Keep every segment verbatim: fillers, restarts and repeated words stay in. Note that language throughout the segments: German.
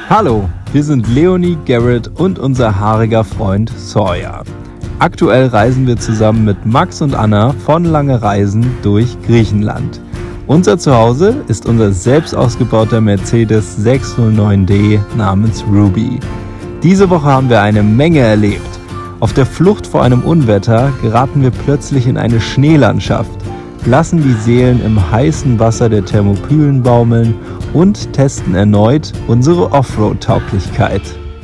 Hallo, wir sind Leonie, Garrett und unser haariger Freund Sawyer. Aktuell reisen wir zusammen mit Max und Anna von Lange Reisen durch Griechenland. Unser Zuhause ist unser selbst ausgebauter Mercedes sechshundertneun D namens Ruby. Diese Woche haben wir eine Menge erlebt. Auf der Flucht vor einem Unwetter geraten wir plötzlich in eine Schneelandschaft, lassen die Seelen im heißen Wasser der Thermopylen baumeln und testen erneut unsere Offroad-Tauglichkeit.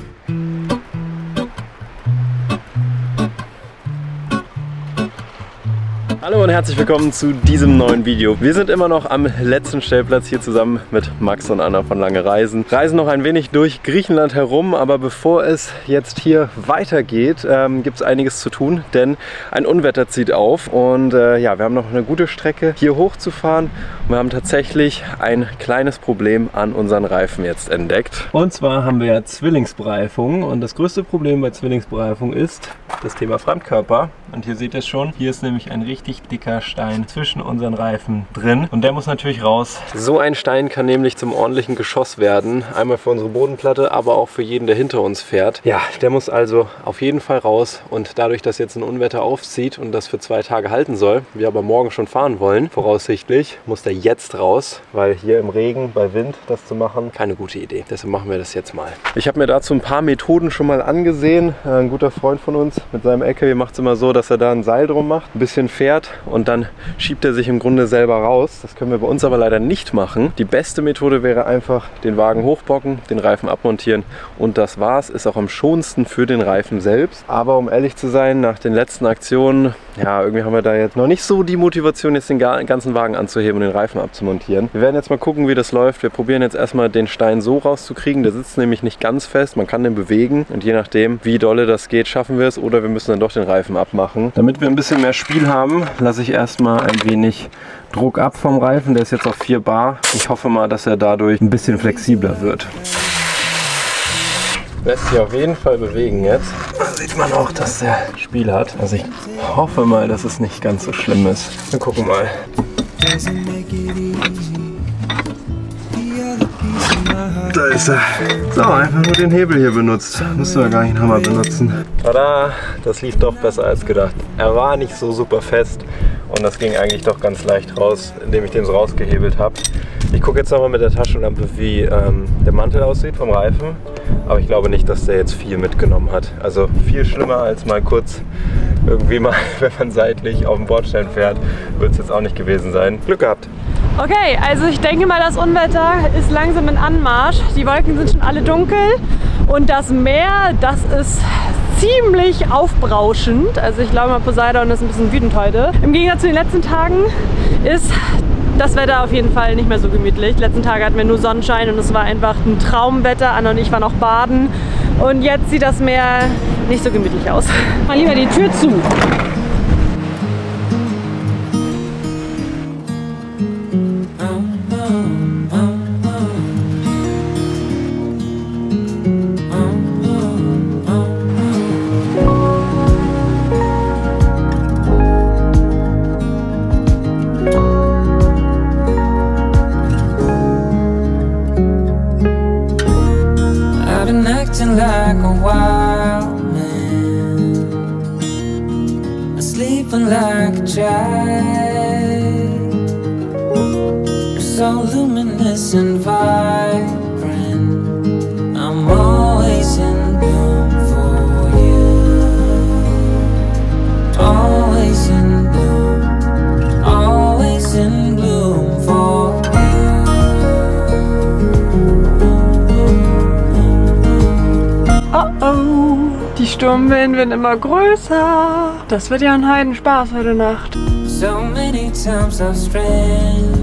Hallo und herzlich willkommen zu diesem neuen Video. Wir sind immer noch am letzten Stellplatz hier zusammen mit Max und Anna von Lange Reisen. Reisen noch ein wenig durch Griechenland herum, aber bevor es jetzt hier weitergeht, ähm, gibt es einiges zu tun, denn ein Unwetter zieht auf und äh, ja, wir haben noch eine gute Strecke hier hochzufahren und wir haben tatsächlich ein kleines Problem an unseren Reifen jetzt entdeckt. Und zwar haben wir ja Zwillingsbereifung und das größte Problem bei Zwillingsbereifung ist das Thema Fremdkörper. Und hier seht ihr es schon, hier ist nämlich ein richtig dicker Stein zwischen unseren Reifen drin und der muss natürlich raus. So ein Stein kann nämlich zum ordentlichen Geschoss werden, einmal für unsere Bodenplatte, aber auch für jeden, der hinter uns fährt. Ja, der muss also auf jeden Fall raus und dadurch, dass jetzt ein Unwetter aufzieht und das für zwei Tage halten soll, wir aber morgen schon fahren wollen, voraussichtlich, muss der jetzt raus, weil hier im Regen bei Wind das zu machen, keine gute Idee. Deshalb machen wir das jetzt mal. Ich habe mir dazu ein paar Methoden schon mal angesehen. Ein guter Freund von uns mit seinem L K W macht es immer so, dass er da ein Seil drum macht, ein bisschen fährt und dann schiebt er sich im Grunde selber raus. Das können wir bei uns aber leider nicht machen. Die beste Methode wäre einfach den Wagen hochbocken, den Reifen abmontieren und das war's. Ist auch am schonendsten für den Reifen selbst. Aber um ehrlich zu sein, nach den letzten Aktionen, ja, irgendwie haben wir da jetzt noch nicht so die Motivation, jetzt den ganzen Wagen anzuheben und den Reifen abzumontieren. Wir werden jetzt mal gucken, wie das läuft. Wir probieren jetzt erstmal den Stein so rauszukriegen. Der sitzt nämlich nicht ganz fest, man kann den bewegen und je nachdem, wie dolle das geht, schaffen wir es oder wir müssen dann doch den Reifen abmachen. Damit wir ein bisschen mehr Spiel haben, lasse ich erstmal ein wenig Druck ab vom Reifen. Der ist jetzt auf vier Bar. Ich hoffe mal, dass er dadurch ein bisschen flexibler wird. Lässt sich auf jeden Fall bewegen jetzt. Da sieht man auch, dass der Spiel hat. Also ich hoffe mal, dass es nicht ganz so schlimm ist. Wir gucken mal. Da ist er. So, einfach nur den Hebel hier benutzt. Müssen wir gar nicht einen Hammer benutzen. Tada! Das lief doch besser als gedacht. Er war nicht so super fest und das ging eigentlich doch ganz leicht raus, indem ich den so rausgehebelt habe. Ich gucke jetzt nochmal mit der Taschenlampe, wie ähm, der Mantel aussieht vom Reifen. Aber ich glaube nicht, dass der jetzt viel mitgenommen hat. Also viel schlimmer als mal kurz irgendwie mal, wenn man seitlich auf dem Bordstein fährt, wird es jetzt auch nicht gewesen sein. Glück gehabt! Okay, also ich denke mal, das Unwetter ist langsam in Anmarsch. Die Wolken sind schon alle dunkel und das Meer, das ist ziemlich aufbrauschend. Also ich glaube mal, Poseidon ist ein bisschen wütend heute. Im Gegensatz zu den letzten Tagen ist das Wetter auf jeden Fall nicht mehr so gemütlich. Die letzten Tage hatten wir nur Sonnenschein und es war einfach ein Traumwetter. Anna und ich waren auch baden und jetzt sieht das Meer nicht so gemütlich aus. Mal lieber die Tür zu. Like a wild man, sleeping like a child. You're so luminous and vibrant. I'm always in bloom for you. Always in bloom, always in bloom for you. Oh oh, die Sturmwellen werden immer größer. Das wird ja ein Heidenspaß heute Nacht. So many times I've stranded.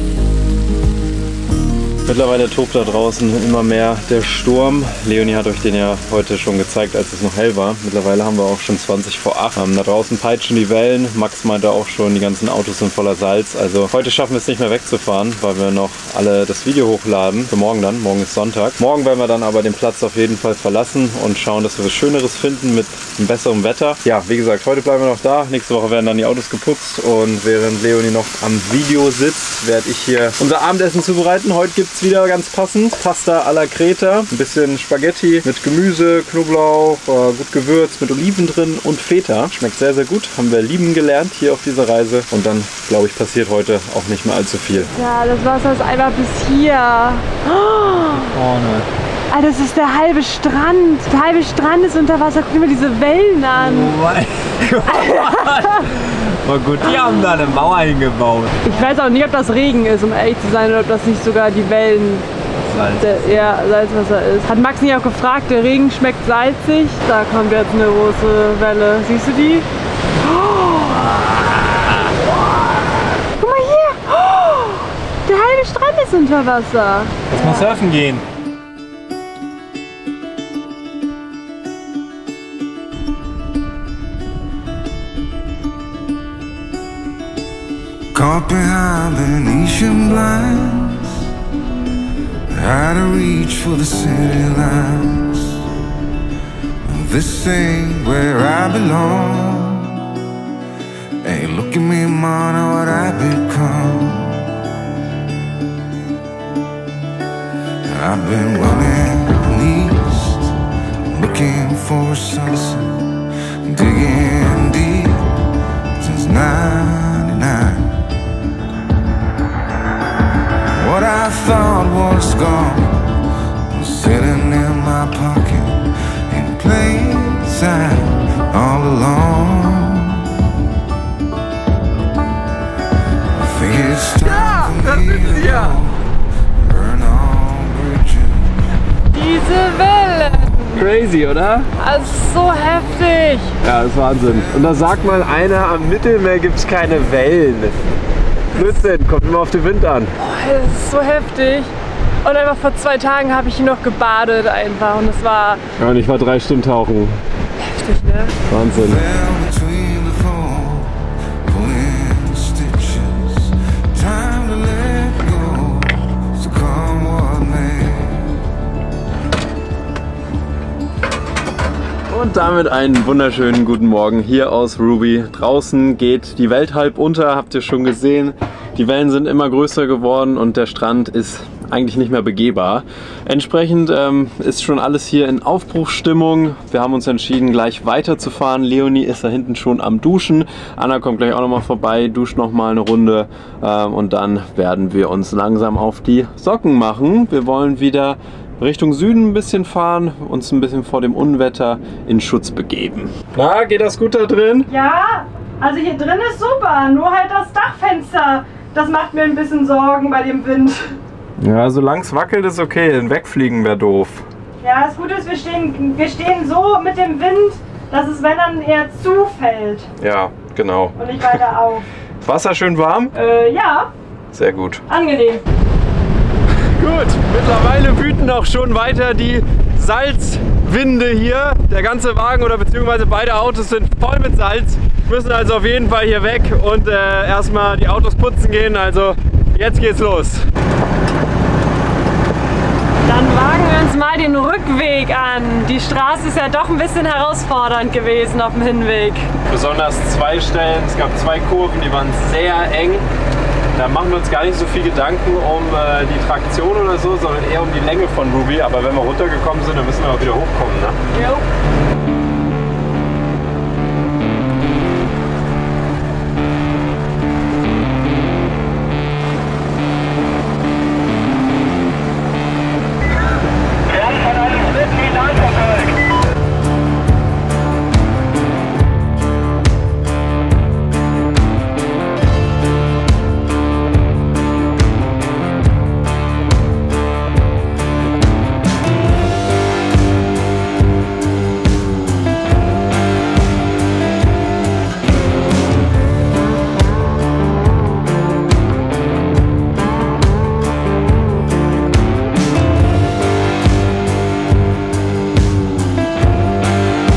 Mittlerweile tobt da draußen immer mehr der Sturm. Leonie hat euch den ja heute schon gezeigt, als es noch hell war. Mittlerweile haben wir auch schon zwanzig vor acht. Ähm, da draußen peitschen die Wellen. Max meinte auch schon, die ganzen Autos sind voller Salz. Also heute schaffen wir es nicht mehr wegzufahren, weil wir noch alle das Video hochladen. Für morgen dann. Morgen ist Sonntag. Morgen werden wir dann aber den Platz auf jeden Fall verlassen und schauen, dass wir was Schöneres finden mit einem besseren Wetter. Ja, wie gesagt, heute bleiben wir noch da. Nächste Woche werden dann die Autos geputzt und während Leonie noch am Video sitzt, werde ich hier unser Abendessen zubereiten. Heute gibt es es wieder ganz passend. Pasta alla Creta, ein bisschen Spaghetti mit Gemüse, Knoblauch, äh, gut gewürzt, mit Oliven drin und Feta. Schmeckt sehr, sehr gut. Haben wir lieben gelernt hier auf dieser Reise. Und dann, glaube ich, passiert heute auch nicht mehr allzu viel. Ja, das Wasser ist einfach bis hier. Oh. Vorne. Ah, das ist der halbe Strand. Der halbe Strand ist unter Wasser. Guck dir mal diese Wellen an. Oh mein Gott. Oh gut, die haben da eine Mauer hingebaut. Ich weiß auch nicht, ob das Regen ist, um ehrlich zu sein, oder ob das nicht sogar die Wellen, Salz. der, ja, Salzwasser ist. Hat Max nicht auch gefragt, der Regen schmeckt salzig? Da kommt jetzt eine große Welle. Siehst du die? Oh. Guck mal hier. Oh. Der halbe Strand ist unter Wasser. Lass mal surfen gehen. Caught behind Venetian blinds, out of reach for the city lights. This ain't where I belong. Hey, look at me, man, what I become. I've been running east, looking for a sunset, digging deep since ninety-nine. What I thought was gone was sitting in my pocket in plain sight all along. I think it's time for me to go, burn all bridges. Diese Wellen. Crazy, oder? Das ist so heftig. Ja, das ist Wahnsinn. Und da sagt mal einer, am Mittelmeer gibt es keine Wellen. Blödsinn, kommt immer auf den Wind an. Boah, das ist so heftig. Und einfach vor zwei Tagen habe ich hier noch gebadet einfach und es war Ja, und ich war drei Stunden tauchen. heftig, ne? Wahnsinn. Fell between the four, pulling stitches. Time to let go, so come what may. Und damit einen wunderschönen guten Morgen hier aus Ruby. Draußen geht die Welt halb unter, habt ihr schon gesehen. Die Wellen sind immer größer geworden und der Strand ist eigentlich nicht mehr begehbar. Entsprechend ähm, ist schon alles hier in Aufbruchsstimmung. Wir haben uns entschieden, gleich weiterzufahren. Leonie ist da hinten schon am Duschen. Anna kommt gleich auch noch mal vorbei, duscht noch mal eine Runde ähm, und dann werden wir uns langsam auf die Socken machen. Wir wollen wieder Richtung Süden ein bisschen fahren, uns ein bisschen vor dem Unwetter in Schutz begeben. Na, geht das gut da drin? Ja, also hier drin ist super, nur halt das Dachfenster. Das macht mir ein bisschen Sorgen bei dem Wind. Ja, solange es wackelt, ist okay. Denn wegfliegen wäre doof. Ja, das Gute ist, wir stehen, wir stehen so mit dem Wind, dass es, wenn dann, eher zufällt Ja, genau. und nicht weiter auf. Wasser schön warm? Äh, ja, Sehr gut. angenehm. Gut, mittlerweile wüten auch schon weiter die Salzwinde hier. Der ganze Wagen oder beziehungsweise beide Autos sind voll mit Salz. Wir müssen also auf jeden Fall hier weg und äh, erstmal die Autos putzen gehen. Also jetzt geht's los. Dann wagen wir uns mal den Rückweg an. Die Straße ist ja doch ein bisschen herausfordernd gewesen auf dem Hinweg. Besonders zwei Stellen. Es gab zwei Kurven, die waren sehr eng. Da machen wir uns gar nicht so viel Gedanken um äh, die Traktion oder so, sondern eher um die Länge von Ruby. Aber wenn wir runtergekommen sind, dann müssen wir auch wieder hochkommen, ne? Jo.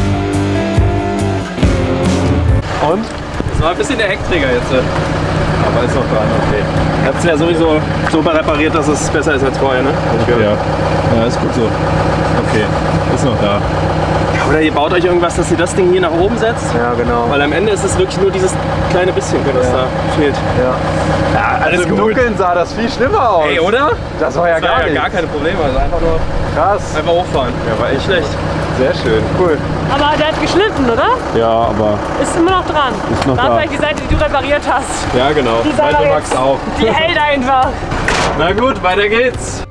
Und? Das war ein bisschen der Heckträger jetzt. aber ist noch dran, okay. Ihr habt es ja sowieso so repariert, dass es besser ist als vorher, ne? Okay. Ja. Ja, ist gut so. Okay, ist noch da. Oder ihr baut euch irgendwas, dass ihr das Ding hier nach oben setzt. Ja, genau. Weil am Ende ist es wirklich nur dieses kleine bisschen, das Ja. da fehlt. Ja. Ja, also im Dunkeln sah das viel schlimmer aus. Ey, oder? Das war ja Das gar war ja nicht. gar keine Probleme. Also einfach nur Krass. einfach hochfahren. Ja, war echt schlecht. Sehr schön. Cool. Aber der hat geschliffen, oder? Ja, aber Ist immer noch dran. Ist noch da. da. Vielleicht die Seite, die du repariert hast. ja, genau. Die soll Meinte er Max jetzt- auch. Die hält einfach. Na gut, weiter geht's.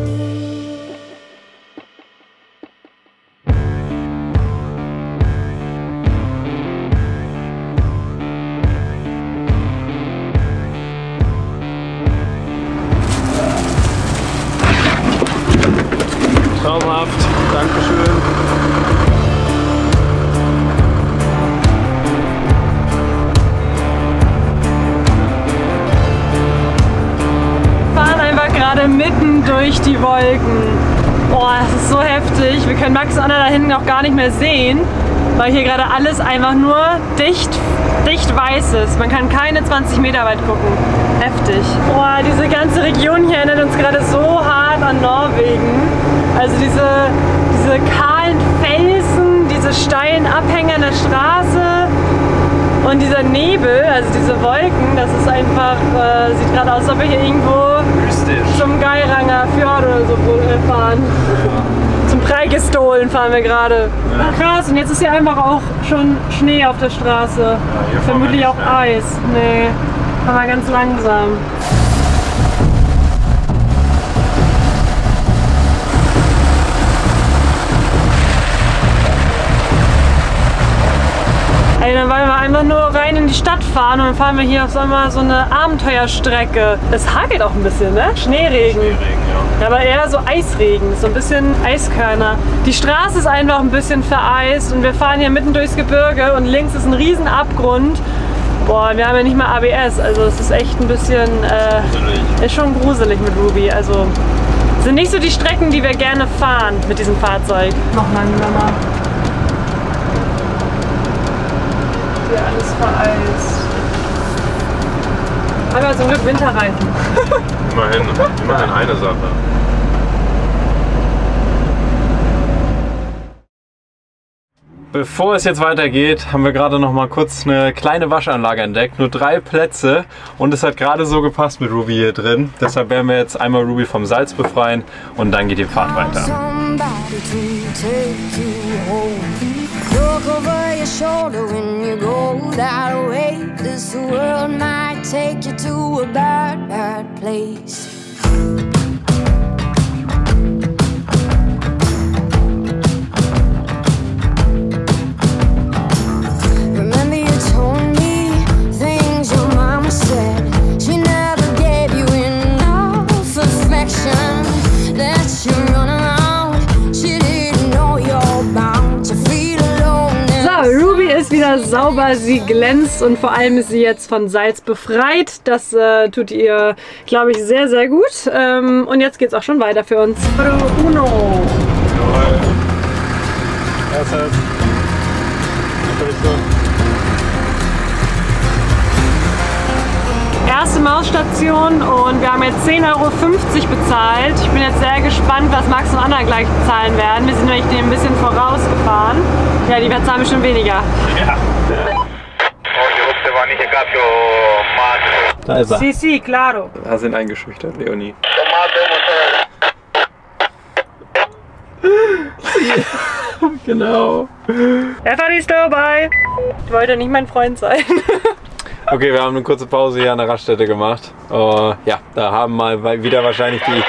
Traumhaft. Dankeschön. Fahren einfach gerade mitten durch die Wolken. Boah, das ist so heftig. Wir können Max und Anna da hinten auch gar nicht mehr sehen, weil hier gerade alles einfach nur dicht, dicht weiß ist. Man kann keine zwanzig Meter weit gucken. Heftig. Boah, diese ganze Region hier erinnert uns gerade so hart an Norwegen. Also diese, diese kahlen Felsen, diese steilen Abhänge an der Straße. Und dieser Nebel, also diese Wolken, das ist einfach, äh, sieht gerade aus, als ob wir hier irgendwo Mystisch. zum Geiranger Fjord oder so fahren. Zum Preigestohlen fahren wir gerade. Krass, und jetzt ist hier einfach auch schon Schnee auf der Straße. hier fahren wir Vermutlich nicht auch mehr. Eis. Nee, fahren wir ganz langsam. Ey, dann wollen wir einfach nur rein in die Stadt fahren und dann fahren wir hier auf einmal so eine Abenteuerstrecke. Es hagelt auch ein bisschen, ne? Schneeregen. Regen, ja. Aber eher so Eisregen, so ein bisschen Eiskörner. Die Straße ist einfach ein bisschen vereist und wir fahren hier mitten durchs Gebirge und links ist ein riesen Abgrund. Boah, wir haben ja nicht mal A B S, also es ist echt ein bisschen, äh, ist schon gruselig mit Ruby. Also sind nicht so die Strecken, die wir gerne fahren mit diesem Fahrzeug. Noch langsamer. Hier alles vereist. Aber zum Glück Winterreifen. Immerhin, immerhin eine Sache. Bevor es jetzt weitergeht, haben wir gerade noch mal kurz eine kleine Waschanlage entdeckt. Nur drei Plätze und es hat gerade so gepasst mit Ruby hier drin. Deshalb werden wir jetzt einmal Ruby vom Salz befreien und dann geht die Fahrt weiter. Somebody to take you home. Look over your shoulder when you go that way. This world might take you to a bad, bad place. Remember you told me things your mama said. She never gave you enough affection. That you run around. She didn't know you're bound to feel alone. So, Ruby ist wieder sauber, sie glänzt und vor allem ist sie jetzt von Salz befreit. Das äh, tut ihr, glaube ich, sehr, sehr gut. Ähm, und jetzt geht es auch schon weiter für uns. Uno. Erstes. Erste Mausstation und wir haben jetzt zehn Euro fünfzig bezahlt. Ich bin jetzt sehr gespannt, was Max und Anna gleich bezahlen werden. Wir sind nämlich ein bisschen vorausgefahren. Ja, die bezahlen bestimmt weniger. Da ist er. Si, si, claro. Da sind eingeschüchtert, Leonie. Genau. Stefan ist dabei. Ich wollte nicht mein Freund sein. Okay, wir haben eine kurze Pause hier an der Raststätte gemacht. Uh, ja, da haben mal wieder wahrscheinlich die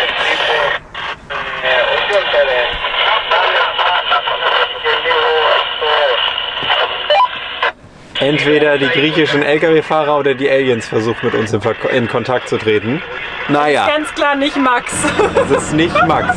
entweder die griechischen L K W-Fahrer oder die Aliens versucht mit uns in, Ver in Kontakt zu treten. Naja, Ganz klar nicht Max. es ist nicht Max.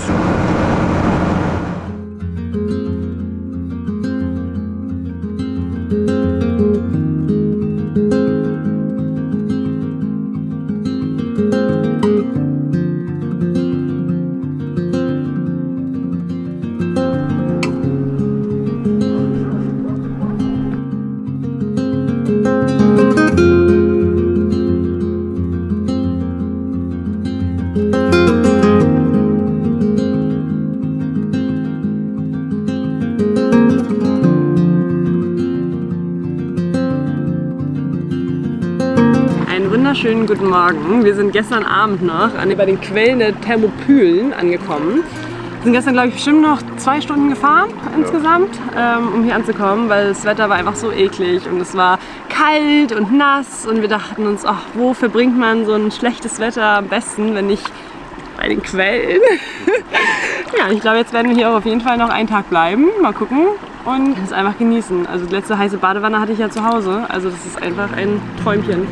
wunderschönen guten Morgen. Wir sind gestern Abend noch an, bei den Quellen der Thermopylen angekommen. Wir sind gestern, glaube ich, bestimmt noch zwei Stunden gefahren insgesamt, ähm, um hier anzukommen, weil das Wetter war einfach so eklig und es war kalt und nass und wir dachten uns, ach, wo verbringt man so ein schlechtes Wetter am besten, wenn nicht bei den Quellen. Ja, ich glaube, jetzt werden wir hier auch auf jeden Fall noch einen Tag bleiben, mal gucken und es einfach genießen. Also die letzte heiße Badewanne hatte ich ja zu Hause, also das ist einfach ein Träumchen.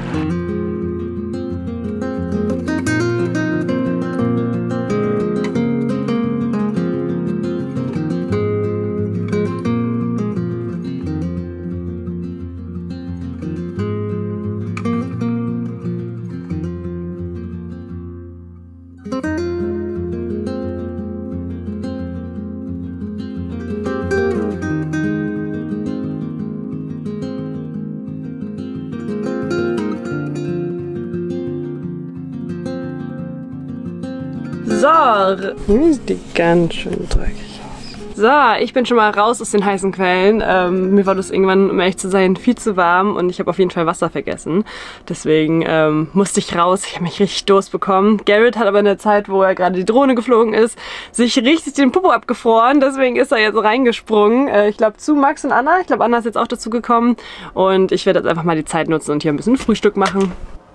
So, hier sieht die ganz schön dreckig aus. So, ich bin schon mal raus aus den heißen Quellen. Ähm, mir war das irgendwann, um ehrlich zu sein, viel zu warm und ich habe auf jeden Fall Wasser vergessen. Deswegen ähm, musste ich raus. Ich habe mich richtig Durst bekommen. Garrett hat aber in der Zeit, wo er gerade die Drohne geflogen ist, sich richtig den Popo abgefroren. Deswegen ist er jetzt reingesprungen. Äh, ich glaube zu Max und Anna. Ich glaube, Anna ist jetzt auch dazu gekommen. Und ich werde jetzt einfach mal die Zeit nutzen und hier ein bisschen Frühstück machen.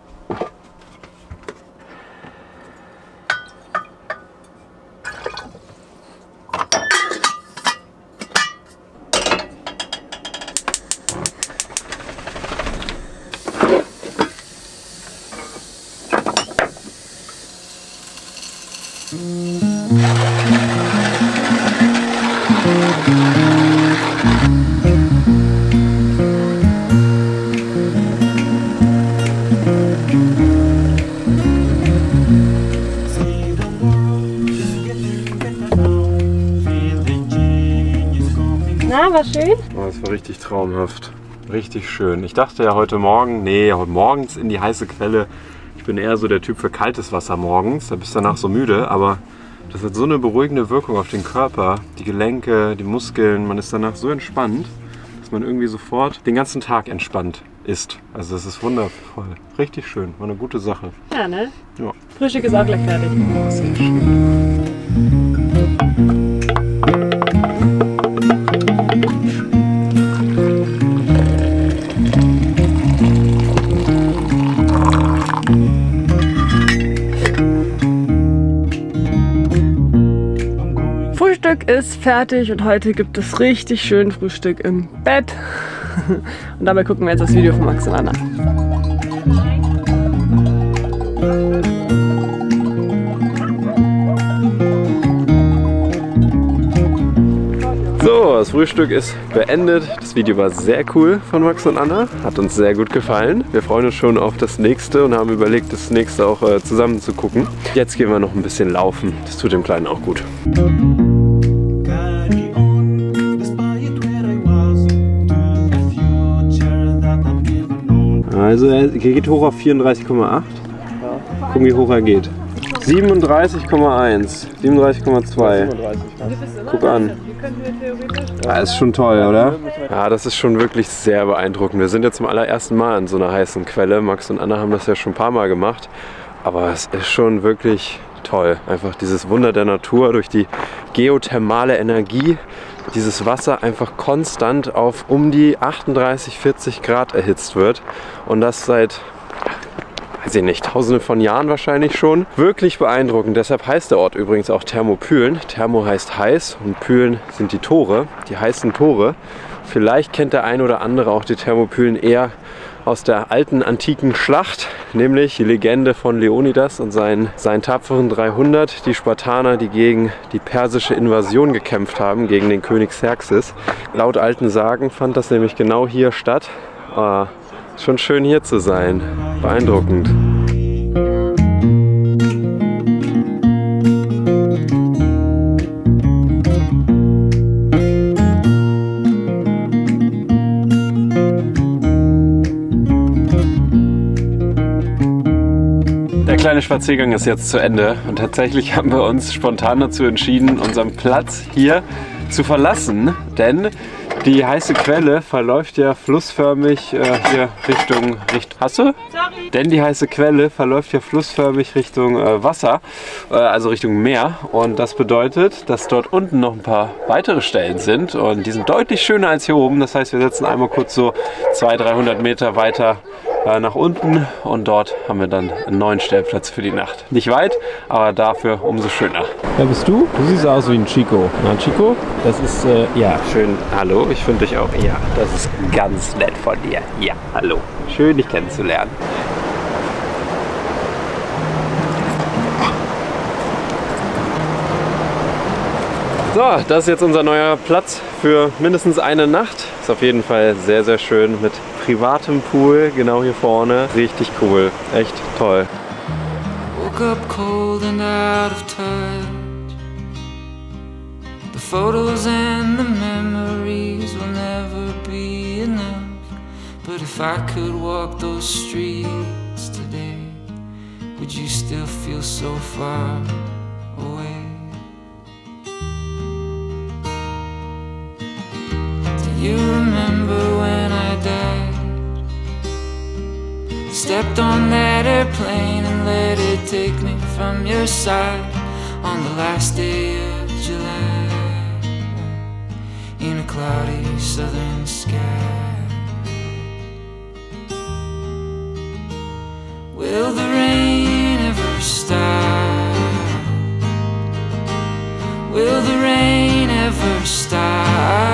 Na, war schön? Oh, das war richtig traumhaft. Richtig schön. Ich dachte ja heute Morgen, nee, heute morgens in die heiße Quelle. Ich bin eher so der Typ für kaltes Wasser morgens. Da bist du danach so müde, aber das hat so eine beruhigende Wirkung auf den Körper, die Gelenke, die Muskeln. Man ist danach so entspannt, dass man irgendwie sofort den ganzen Tag entspannt ist. Also das ist wundervoll. Richtig schön. War eine gute Sache. Ja, ne? Ja. Frühstück ist auch gleich fertig. Oh, sehr schön. Frühstück ist fertig und heute gibt es richtig schön Frühstück im Bett. Und dabei gucken wir jetzt das Video von Max und Anna. So, das Frühstück ist beendet. Das Video war sehr cool von Max und Anna. Hat uns sehr gut gefallen. Wir freuen uns schon auf das nächste und haben überlegt, das nächste auch äh, zusammen zu gucken. Jetzt gehen wir noch ein bisschen laufen. Das tut dem Kleinen auch gut. Also er geht hoch auf vierunddreißig Komma acht. Gucken, wie hoch er geht. siebenunddreißig Komma eins, siebenunddreißig Komma zwei. Guck an. Ja, ist schon toll, oder? Ja, das ist schon wirklich sehr beeindruckend. Wir sind ja zum allerersten Mal an so einer heißen Quelle. Max und Anna haben das ja schon ein paar Mal gemacht. Aber es ist schon wirklich toll. Einfach dieses Wunder der Natur durch die geothermale Energie. Dieses Wasser einfach konstant auf um die achtunddreißig, vierzig Grad erhitzt wird. Und das seit, weiß ich nicht, tausende von Jahren wahrscheinlich schon. Wirklich beeindruckend. Deshalb heißt der Ort übrigens auch Thermopylen. Thermo heißt heiß und Pylen sind die Tore, die heißen Tore. Vielleicht kennt der ein oder andere auch die Thermopylen eher aus der alten antiken Schlacht, nämlich die Legende von Leonidas und seinen, seinen tapferen dreihundert, die Spartaner, die gegen die persische Invasion gekämpft haben, gegen den König Xerxes. Laut alten Sagen fand das nämlich genau hier statt. Äh, schon schön hier zu sein, beeindruckend. Der kleine Spaziergang ist jetzt zu Ende und tatsächlich haben wir uns spontan dazu entschieden, unseren Platz hier zu verlassen, denn Die heiße Quelle verläuft ja flussförmig äh, hier Richtung, Richtung... Hast du? Sorry. Denn die heiße Quelle verläuft ja flussförmig Richtung äh, Wasser, äh, also Richtung Meer. Und das bedeutet, dass dort unten noch ein paar weitere Stellen sind. Und die sind deutlich schöner als hier oben. Das heißt, wir setzen einmal kurz so zweihundert, dreihundert Meter weiter äh, nach unten. Und dort haben wir dann einen neuen Stellplatz für die Nacht. Nicht weit, aber dafür umso schöner. Wer bist du? Du siehst aus wie ein Chico. Na, Chico? Das ist, äh, ja. Schön, hallo, ich finde dich auch. Ja, das ist ganz nett von dir. Ja, hallo. Schön, dich kennenzulernen. So, das ist jetzt unser neuer Platz für mindestens eine Nacht. Ist auf jeden Fall sehr, sehr schön mit privatem Pool, genau hier vorne. Richtig cool, echt toll. Woke up cold and out of touch. The photos and the memories will never be enough. But if I could walk those streets today, would you still feel so far away? Do you remember when I died? Stepped on that airplane and let it take me from your side on the last day of July in a cloudy southern sky. Will the rain ever stop? Will the rain ever stop?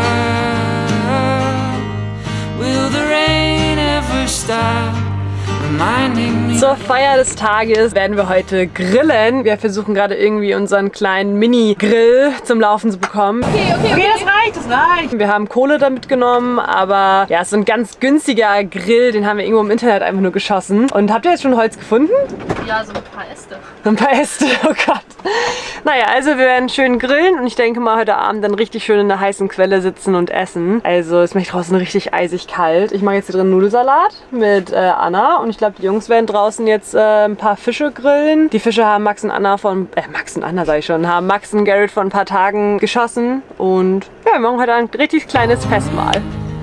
Will the rain ever stop? Zur Feier des Tages werden wir heute grillen. Wir versuchen gerade irgendwie unseren kleinen Mini-Grill zum Laufen zu bekommen. Okay, okay, okay, das reicht, das reicht. Wir haben Kohle da mitgenommen, aber ja, es ist so ein ganz günstiger Grill, den haben wir irgendwo im Internet einfach nur geschossen. Und habt ihr jetzt schon Holz gefunden? Ja, so ein paar Äste. So ein paar Äste, oh Gott. Naja, also wir werden schön grillen und ich denke mal heute Abend dann richtig schön in der heißen Quelle sitzen und essen. Also es ist draußen richtig eisig kalt. Ich mache jetzt hier drin Nudelsalat mit äh, Anna und ich glaube, die Jungs werden draußen jetzt äh, ein paar Fische grillen. Die Fische haben Max und Anna von, äh, Max und Anna sag ich schon, haben Max und Garrett vor ein paar Tagen geschossen und ja, wir machen heute ein richtig kleines Festmahl.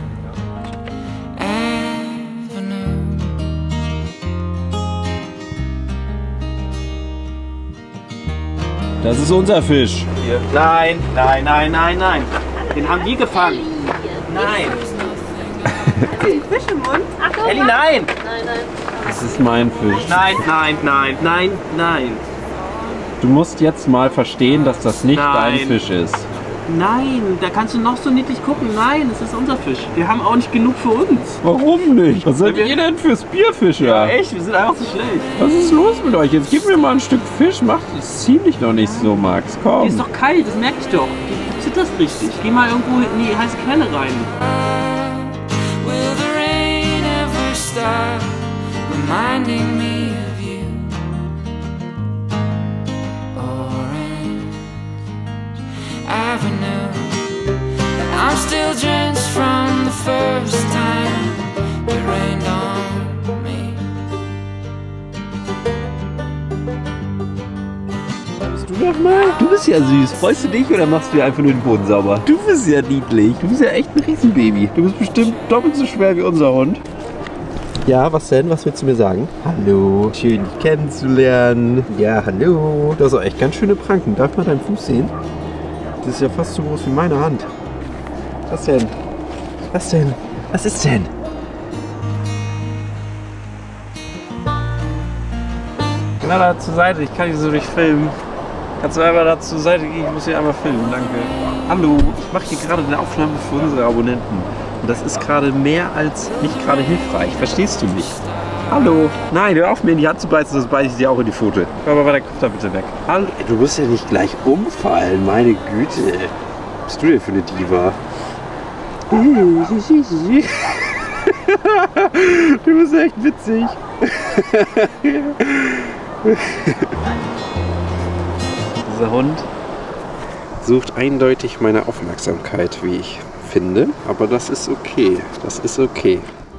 Das ist unser Fisch. Hier. Nein, nein, nein, nein, nein. Den haben die gefangen. Nein. Fisch im Mund? Achtung, Elli, nein. Nein, nein. Das ist mein Fisch. Nein, nein, nein, nein, nein. Du musst jetzt mal verstehen, dass das nicht Nein. dein Fisch ist. Nein, da kannst du noch so niedlich gucken. Nein, das ist unser Fisch. Wir haben auch nicht genug für uns. Warum nicht? Was seid wir- ihr denn fürs Bierfischer? Ja, echt, wir sind einfach zu schlecht. Was ist los mit euch? Jetzt gib mir mal ein Stück Fisch. Mach das zieh dich doch nicht so, Max. Die Komm. ist doch kalt, das merke ich doch. Du zitterst richtig. Geh mal irgendwo in die heiße Quelle rein. Will the rain ever stop reminding me of you? Orange Avenue. I'm still drenched from the first time it rained on me. Du doch mal. Du bist ja süß. Freust du dich oder machst du dir einfach nur den Boden sauber? Du bist ja niedlich. Du bist ja echt ein Riesenbaby. Du bist bestimmt doppelt so schwer wie unser Hund. Ja, was denn? Was willst du mir sagen? Hallo, schön dich kennenzulernen. Ja, hallo. Du hast auch echt ganz schöne Pranken. Darf ich mal deinen Fuß sehen? Das ist ja fast so groß wie meine Hand. Was denn? Was denn? Was ist denn? Genau da zur Seite, ich kann dich so nicht filmen. Kannst du einmal da zur Seite gehen? Ich muss hier einmal filmen, danke. Hallo, ich mache hier gerade eine Aufnahme für unsere Abonnenten. Und das ist gerade mehr als nicht gerade hilfreich. Verstehst du mich? Hallo. Nein, hör auf mir in die Hand zu beißen, sonst beiße ich dir auch in die Pfote. Komm mal, der Kopf da bitte weg. Hallo. Du musst ja nicht gleich umfallen, meine Güte. Was bist du denn für eine Diva? Du bist echt witzig. Dieser Hund sucht eindeutig meine Aufmerksamkeit, wie ich finde. Aber das ist okay. Das ist okay.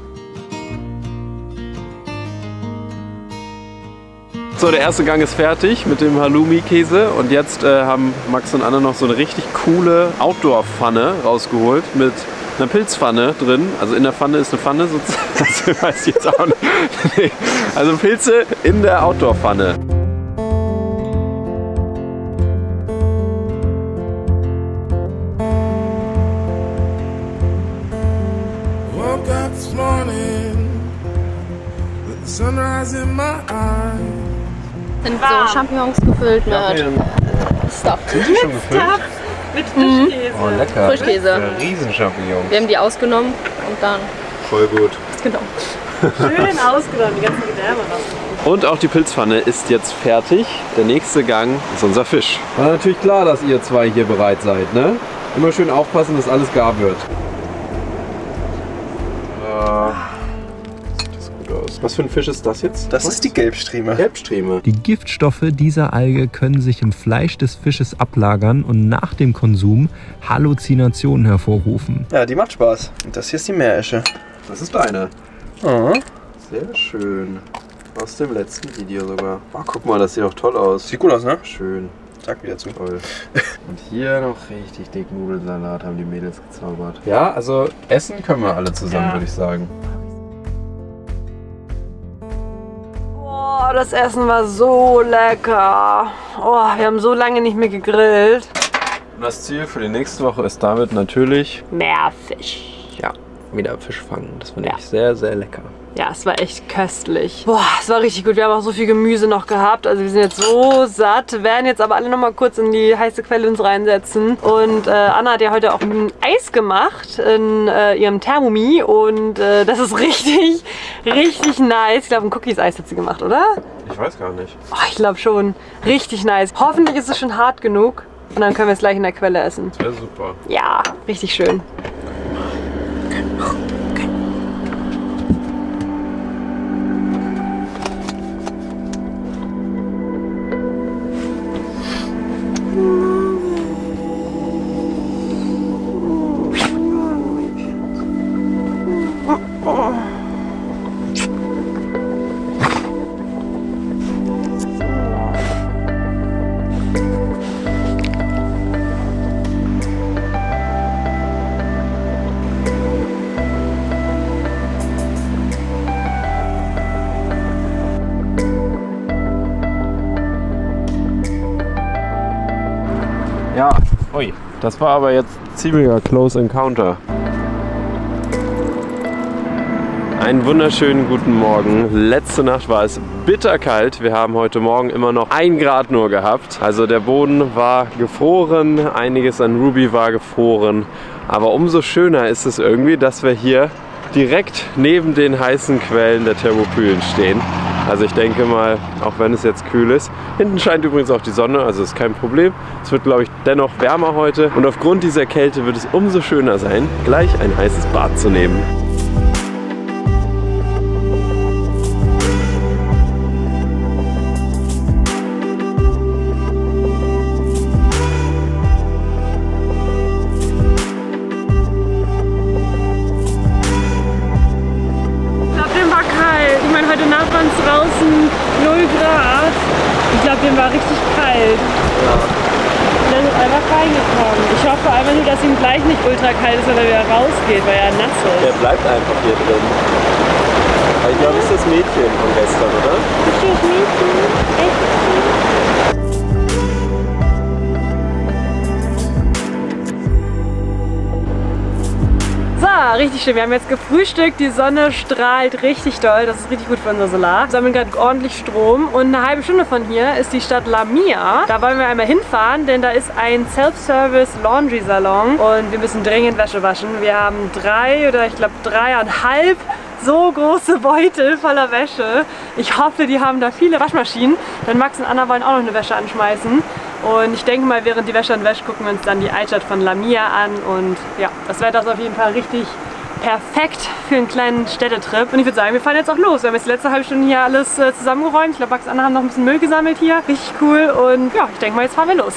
So, der erste Gang ist fertig mit dem Halloumi-Käse und jetzt äh, haben Max und Anna noch so eine richtig coole Outdoor-Pfanne rausgeholt mit einer Pilzpfanne drin. Also in der Pfanne ist eine Pfanne, sozusagen. Das weiß ich jetzt auch nicht. Nee. Also Pilze in der Outdoor-Pfanne. Woke up this morning with the sunrise in my eyes. Sind so Champignons gefüllt mit Stuff. Sind die schon gefüllt? Mit Frischkäse. Oh, lecker. Frischkäse. Ja, Riesen-Champignons. Wir haben die ausgenommen und dann Voll gut. genau. Schön ausgenommen, die ganzen Gedärme raus. Und auch die Pilzpfanne ist jetzt fertig. Der nächste Gang ist unser Fisch. War natürlich klar, dass ihr zwei hier bereit seid, ne? Immer schön aufpassen, dass alles gar wird. Sieht das gut aus. Was für ein Fisch ist das jetzt? Das ist die Gelbstrieme. Gelbstrieme. Die Giftstoffe dieser Alge können sich im Fleisch des Fisches ablagern und nach dem Konsum Halluzinationen hervorrufen. Ja, die macht Spaß. Und das hier ist die Meeresche. Das ist deine. Oh. Sehr schön. Aus dem letzten Video sogar. Oh, guck mal, das sieht auch toll aus. Sieht gut aus, ne? Schön. Sag wieder zu. Toll. Und hier noch richtig dick Nudelsalat haben die Mädels gezaubert. Ja, also essen können wir alle zusammen, Ja. würde ich sagen. Oh, das Essen war so lecker. Oh, wir haben so lange nicht mehr gegrillt. Und das Ziel für die nächste Woche ist damit natürlich, Mehr Fisch. ja, wieder Fisch fangen. Das finde Ja. ich sehr, sehr lecker. Ja, es war echt köstlich. Boah, es war richtig gut. Wir haben auch so viel Gemüse noch gehabt. Also wir sind jetzt so satt. Werden jetzt aber alle noch mal kurz in die heiße Quelle uns reinsetzen. Und äh, Anna hat ja heute auch ein Eis gemacht in äh, ihrem Thermomix. Und äh, das ist richtig, richtig nice. Ich glaube, ein Cookies-Eis hat sie gemacht, oder? Ich weiß gar nicht. Oh, ich glaube schon. Richtig nice. Hoffentlich ist es schon hart genug. Und dann können wir es gleich in der Quelle essen. Das wäre super. Ja, richtig schön. Ja, ui. Das war aber jetzt ziemlicher Close Encounter. Einen wunderschönen guten Morgen. Letzte Nacht war es bitterkalt. Wir haben heute Morgen immer noch ein Grad nur gehabt. Also der Boden war gefroren, einiges an Ruby war gefroren. Aber umso schöner ist es irgendwie, dass wir hier direkt neben den heißen Quellen der Thermopylen stehen. Also ich denke mal, auch wenn es jetzt kühl ist. Hinten scheint übrigens auch die Sonne, also ist kein Problem. Es wird, glaube ich, dennoch wärmer heute. Und aufgrund dieser Kälte wird es umso schöner sein, gleich ein heißes Bad zu nehmen. Draußen null Grad. Ich glaube, dem war richtig kalt. Ja. Der ist einfach reingekommen. Ich hoffe einfach nur, dass ihm gleich nicht ultra kalt ist, wenn er wieder rausgeht, weil er nass ist. Der bleibt einfach hier drin. Aber ich glaube, das ist das Mädchen von gestern, oder? Das ist das Mädchen. Echt? So, richtig schön. Wir haben jetzt gefrühstückt. Die Sonne strahlt richtig doll. Das ist richtig gut für unser Solar. Wir sammeln gerade ordentlich Strom. Und eine halbe Stunde von hier ist die Stadt Lamia. Da wollen wir einmal hinfahren, denn da ist ein Self-Service Laundry Salon. Und wir müssen dringend Wäsche waschen. Wir haben drei oder ich glaube dreieinhalb so große Beutel voller Wäsche. Ich hoffe, die haben da viele Waschmaschinen. Denn Max und Anna wollen auch noch eine Wäsche anschmeißen. Und ich denke mal, während die Wäsche an Wäsche gucken wir uns dann die Altstadt von Lamia an. Und ja, das Wetter ist auf jeden Fall richtig perfekt für einen kleinen Städtetrip. Und ich würde sagen, wir fahren jetzt auch los. Wir haben jetzt die letzte halbe Stunde hier alles äh, zusammengeräumt. Ich glaube, Max und Anna haben noch ein bisschen Müll gesammelt hier. Richtig cool. Und ja, ich denke mal, jetzt fahren wir los.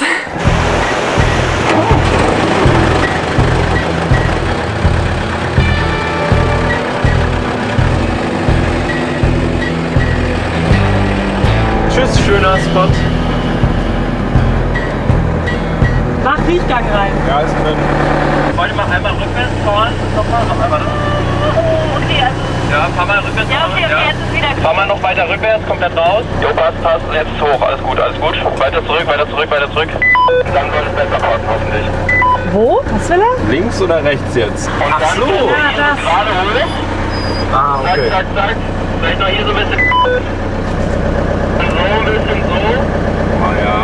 Tschüss, schöner Spot. Mach Riechgang rein. Ja, ist drin. wollt ihr mal einmal rückwärts fahren? Nochmal, noch einmal. Okay, also. Ja, fahr mal rückwärts. Ja, okay, okay, ja. jetzt ist wieder gut. Fahr mal noch weiter rückwärts, komplett raus. Jo, passt, passt. Jetzt hoch, alles gut, alles gut. Weiter zurück, weiter zurück, weiter zurück. Dann soll es besser passen, hoffentlich. Wo? Was will er? Links oder rechts jetzt? Und Ach dann so. Ja, das. gerade hoch. Ah, okay. Zack, zack, zack. Vielleicht noch hier so ein bisschen. Und so ein bisschen so. Ah ja.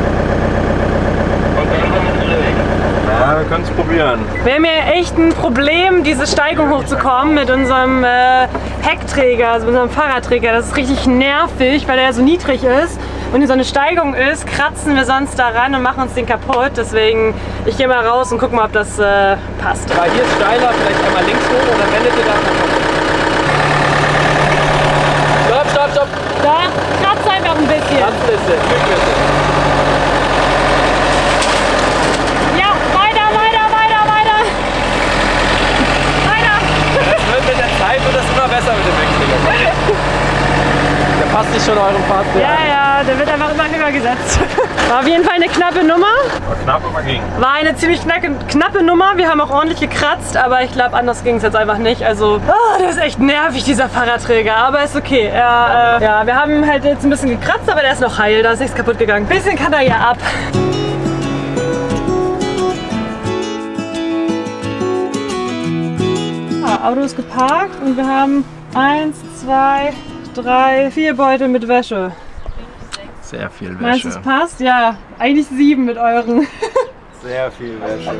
Und dann so ein bisschen schräg. Ja, wir können es probieren. Wir haben ja echt ein Problem, diese Steigung hochzukommen mit unserem äh, Heckträger, also mit unserem Fahrradträger. Das ist richtig nervig, weil der ja so niedrig ist. Und hier so eine Steigung ist, kratzen wir sonst daran und machen uns den kaputt. Deswegen, ich gehe mal raus und guck mal, ob das äh, passt. Weil hier ist steiler, vielleicht einmal links hoch und dann wendet ihr da. Stopp, stopp, stopp. Da, kratzt einfach ein bisschen. Ganz bisschen, ein bisschen. Ja, weiter, weiter, weiter, weiter. Weiter. Das wird mit der Zeit wird das immer besser mit dem Wechsel. Der passt nicht schon eurem Fahrzeug. Ja, ja, der wird einfach immer höher gesetzt. War auf jeden Fall eine knappe Nummer. War knapp, aber ging. War eine ziemlich knacke, knappe Nummer. Wir haben auch ordentlich gekratzt, aber ich glaube, anders ging es jetzt einfach nicht. Also, oh, der ist echt nervig, dieser Fahrradträger. Aber ist okay. Er, äh, ja, wir haben halt jetzt ein bisschen gekratzt, aber der ist noch heil. Da ist nichts kaputt gegangen. Ein bisschen kann er ja ab. Ja, Auto ist geparkt und wir haben eins, zwei, drei, vier Beutel mit Wäsche. Sehr viel Wäsche. Meinst du, es passt? Ja, eigentlich sieben mit euren. Sehr viel Wäsche.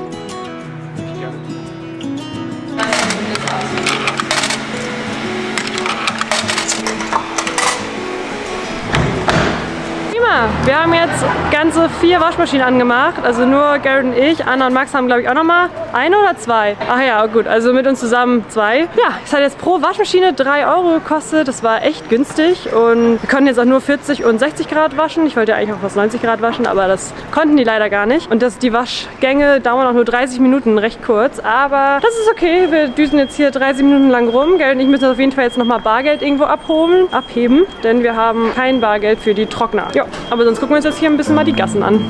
Prima, wir haben jetzt ganze vier Waschmaschinen angemacht. Also nur Garrett und ich. Anna und Max haben, glaube ich, auch noch mal eine oder zwei. Ach ja, gut, also mit uns zusammen zwei. Ja, es hat jetzt pro Waschmaschine drei Euro gekostet. Das war echt günstig. Und wir konnten jetzt auch nur vierzig und sechzig Grad waschen. Ich wollte ja eigentlich auch was neunzig Grad waschen, aber das konnten die leider gar nicht. Und das, die Waschgänge dauern auch nur dreißig Minuten, recht kurz. Aber das ist okay. Wir düsen jetzt hier dreißig Minuten lang rum. Garrett und ich müssen auf jeden Fall jetzt noch mal Bargeld irgendwo abholen, abheben. Denn wir haben kein Bargeld für die Trockner. Ja, aber sonst gucken wir uns jetzt hier ein bisschen mal die Gassen an.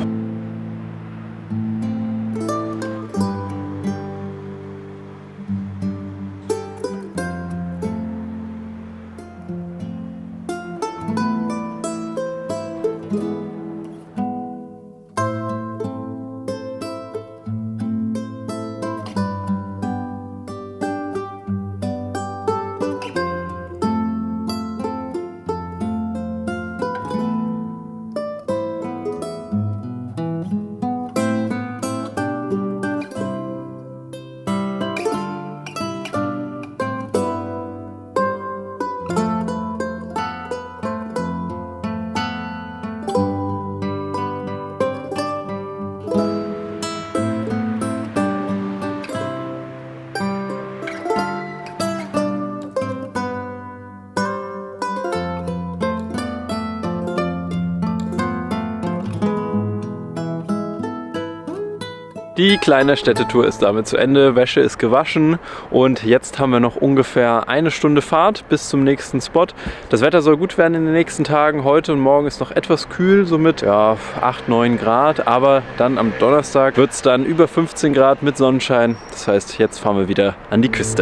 Die kleine Städtetour ist damit zu Ende, Wäsche ist gewaschen und jetzt haben wir noch ungefähr eine Stunde Fahrt bis zum nächsten Spot. Das Wetter soll gut werden in den nächsten Tagen. Heute und morgen ist noch etwas kühl, so mit ja, acht, neun Grad, aber dann am Donnerstag wird es dann über fünfzehn Grad mit Sonnenschein. Das heißt, jetzt fahren wir wieder an die Küste.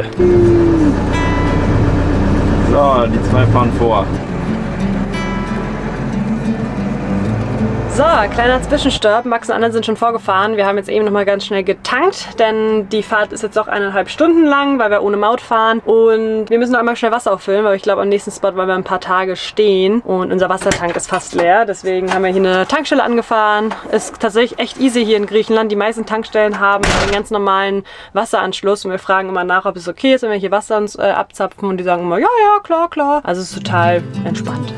So, die zwei fahren vor. So, kleiner Zwischenstopp. Max und Anna sind schon vorgefahren. Wir haben jetzt eben noch mal ganz schnell getankt, denn die Fahrt ist jetzt auch eineinhalb Stunden lang, weil wir ohne Maut fahren. Und wir müssen noch einmal schnell Wasser auffüllen, weil ich glaube, am nächsten Spot wollen wir ein paar Tage stehen. Und unser Wassertank ist fast leer. Deswegen haben wir hier eine Tankstelle angefahren. Ist tatsächlich echt easy hier in Griechenland. Die meisten Tankstellen haben einen ganz normalen Wasseranschluss. Und wir fragen immer nach, ob es okay ist, wenn wir hier Wasser uns, äh, abzapfen. Und die sagen immer, ja, ja, klar, klar. Also es ist total entspannt.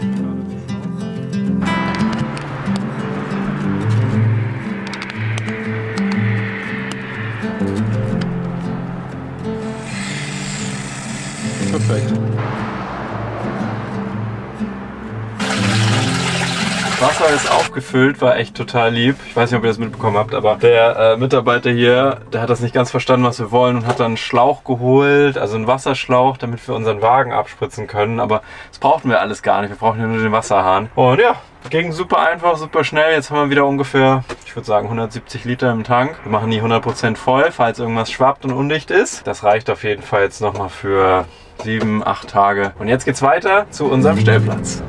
Perfekt. Wasser ist aufgefüllt, war echt total lieb. Ich weiß nicht, ob ihr das mitbekommen habt, aber der äh, Mitarbeiter hier, der hat das nicht ganz verstanden, was wir wollen und hat dann einen Schlauch geholt, also einen Wasserschlauch, damit wir unseren Wagen abspritzen können. Aber das brauchten wir alles gar nicht. Wir brauchen nur den Wasserhahn. Und ja, ging super einfach, super schnell. Jetzt haben wir wieder ungefähr, ich würde sagen, hundertsiebzig Liter im Tank. Wir machen die hundert Prozent voll, falls irgendwas schwappt und undicht ist. Das reicht auf jeden Fall jetzt nochmal für sieben, acht Tage. Und jetzt geht's weiter zu unserem Stellplatz.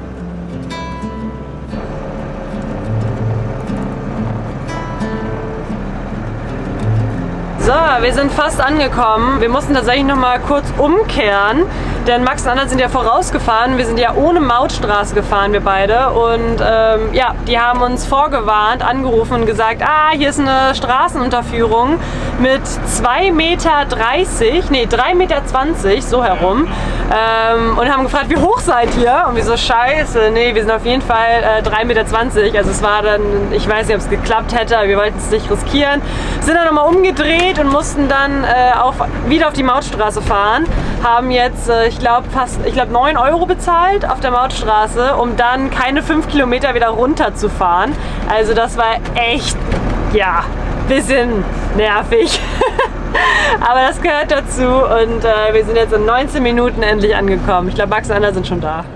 So, wir sind fast angekommen. Wir mussten tatsächlich noch mal kurz umkehren, denn Max und Anna sind ja vorausgefahren. Wir sind ja ohne Mautstraße gefahren, wir beide. Und ähm, ja, die haben uns vorgewarnt, angerufen und gesagt, ah, hier ist eine Straßenunterführung mit zwei Meter dreißig, nee, drei Meter zwanzig, so herum. Ähm, und haben gefragt, wie hoch seid ihr? Und wir so, scheiße, nee, wir sind auf jeden Fall äh, drei Meter zwanzig. Also es war dann, ich weiß nicht, ob es geklappt hätte, aber wir wollten es nicht riskieren. Sind dann nochmal umgedreht und mussten dann äh, auf, wieder auf die Mautstraße fahren. Haben jetzt, äh, ich glaube, fast, ich glaube, neun Euro bezahlt auf der Mautstraße, um dann keine fünf Kilometer wieder runter zu fahren. Also das war echt, ja, bisschen nervig. Aber das gehört dazu und äh, wir sind jetzt in neunzehn Minuten endlich angekommen. Ich glaube, Max und Anna sind schon da.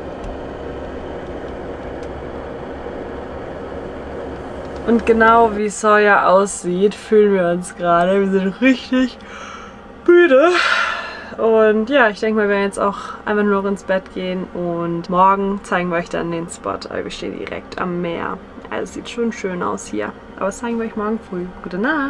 Und genau wie Sawyer aussieht, fühlen wir uns gerade. Wir sind richtig müde. Und ja, ich denke mal, wir werden jetzt auch einfach nur noch ins Bett gehen. Und morgen zeigen wir euch dann den Spot. Wir stehen direkt am Meer. Also es sieht schon schön aus hier. Aber das zeigen wir euch morgen früh. Gute Nacht.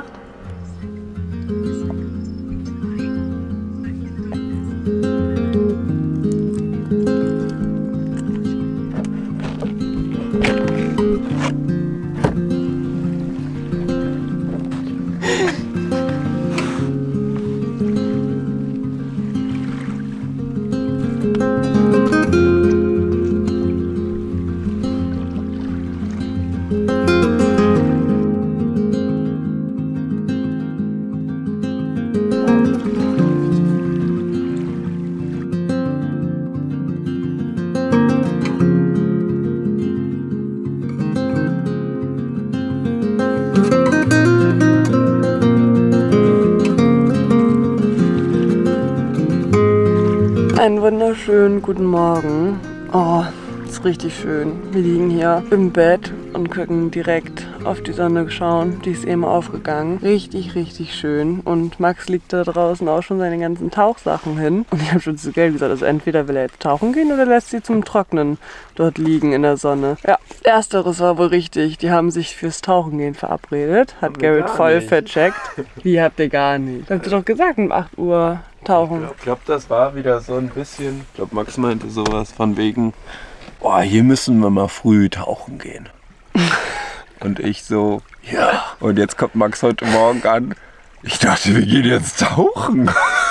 Einen wunderschönen guten Morgen. Oh, ist richtig schön. Wir liegen hier im Bett und können direkt auf die Sonne schauen. Die ist eben aufgegangen. Richtig, richtig schön. Und Max liegt da draußen auch schon seine ganzen Tauchsachen hin. Und ich habe schon zu Geld gesagt, also entweder will er jetzt tauchen gehen oder lässt sie zum Trocknen dort liegen in der Sonne. Ja, ersteres war wohl richtig. Die haben sich fürs Tauchen gehen verabredet. Hat Garrett voll vercheckt. Wie habt ihr gar nicht? Habt ihr doch gesagt um acht Uhr tauchen. Ich glaube, das war wieder so ein bisschen, ich glaube, Max meinte sowas von wegen, boah, hier müssen wir mal früh tauchen gehen. Und ich so, ja. Und jetzt kommt Max heute Morgen an. Ich dachte, wir gehen jetzt tauchen.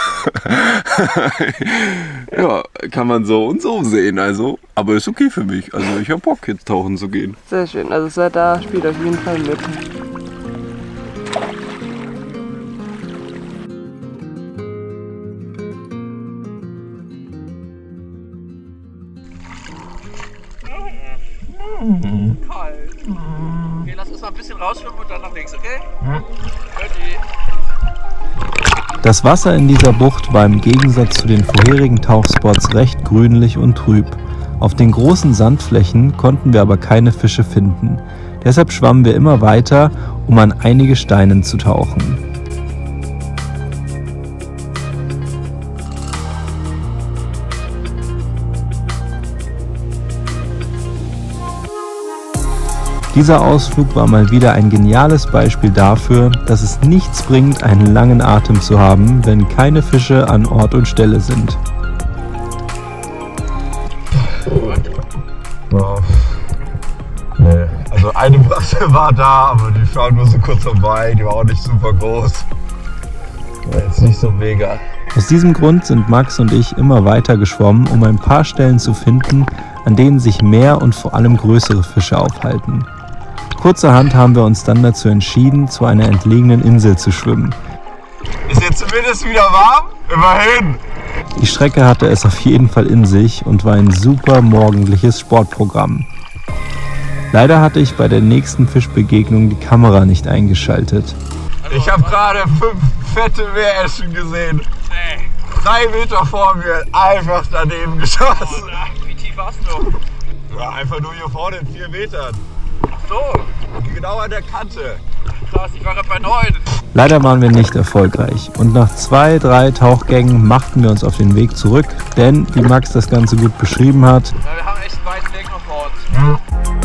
Ja, kann man so und so sehen, also. Aber ist okay für mich. Also ich habe Bock, jetzt tauchen zu gehen. Sehr schön, also das Wetter spielt auf jeden Fall mit. Kalt. Okay, lass uns mal ein bisschen rausschwimmen und dann nach links, okay? Mhm. Das Wasser in dieser Bucht war im Gegensatz zu den vorherigen Tauchspots recht grünlich und trüb. Auf den großen Sandflächen konnten wir aber keine Fische finden. Deshalb schwammen wir immer weiter, um an einige Steinen zu tauchen. Dieser Ausflug war mal wieder ein geniales Beispiel dafür, dass es nichts bringt, einen langen Atem zu haben, wenn keine Fische an Ort und Stelle sind. Wow. Nee. Also eine Masse war da, aber die schauen nur so kurz vorbei, die war auch nicht super groß. War jetzt nicht so mega. Aus diesem Grund sind Max und ich immer weiter geschwommen, um ein paar Stellen zu finden, an denen sich mehr und vor allem größere Fische aufhalten. Kurzerhand haben wir uns dann dazu entschieden, zu einer entlegenen Insel zu schwimmen. Ist jetzt zumindest wieder warm? Immerhin! Die Strecke hatte es auf jeden Fall in sich und war ein super morgendliches Sportprogramm. Leider hatte ich bei der nächsten Fischbegegnung die Kamera nicht eingeschaltet. Ich habe gerade fünf fette Meereschen gesehen. Nee. Drei Meter vor mir, einfach daneben geschossen. Wie tief warst du? Ja, einfach nur hier vorne in vier Metern. Ach so. Genau an der Kante. Krass, ich war gerade bei neun. Leider waren wir nicht erfolgreich und nach zwei, drei Tauchgängen machten wir uns auf den Weg zurück, denn wie Max das Ganze gut beschrieben hat, Ja, wir haben echt einen weiten Weg noch vor uns.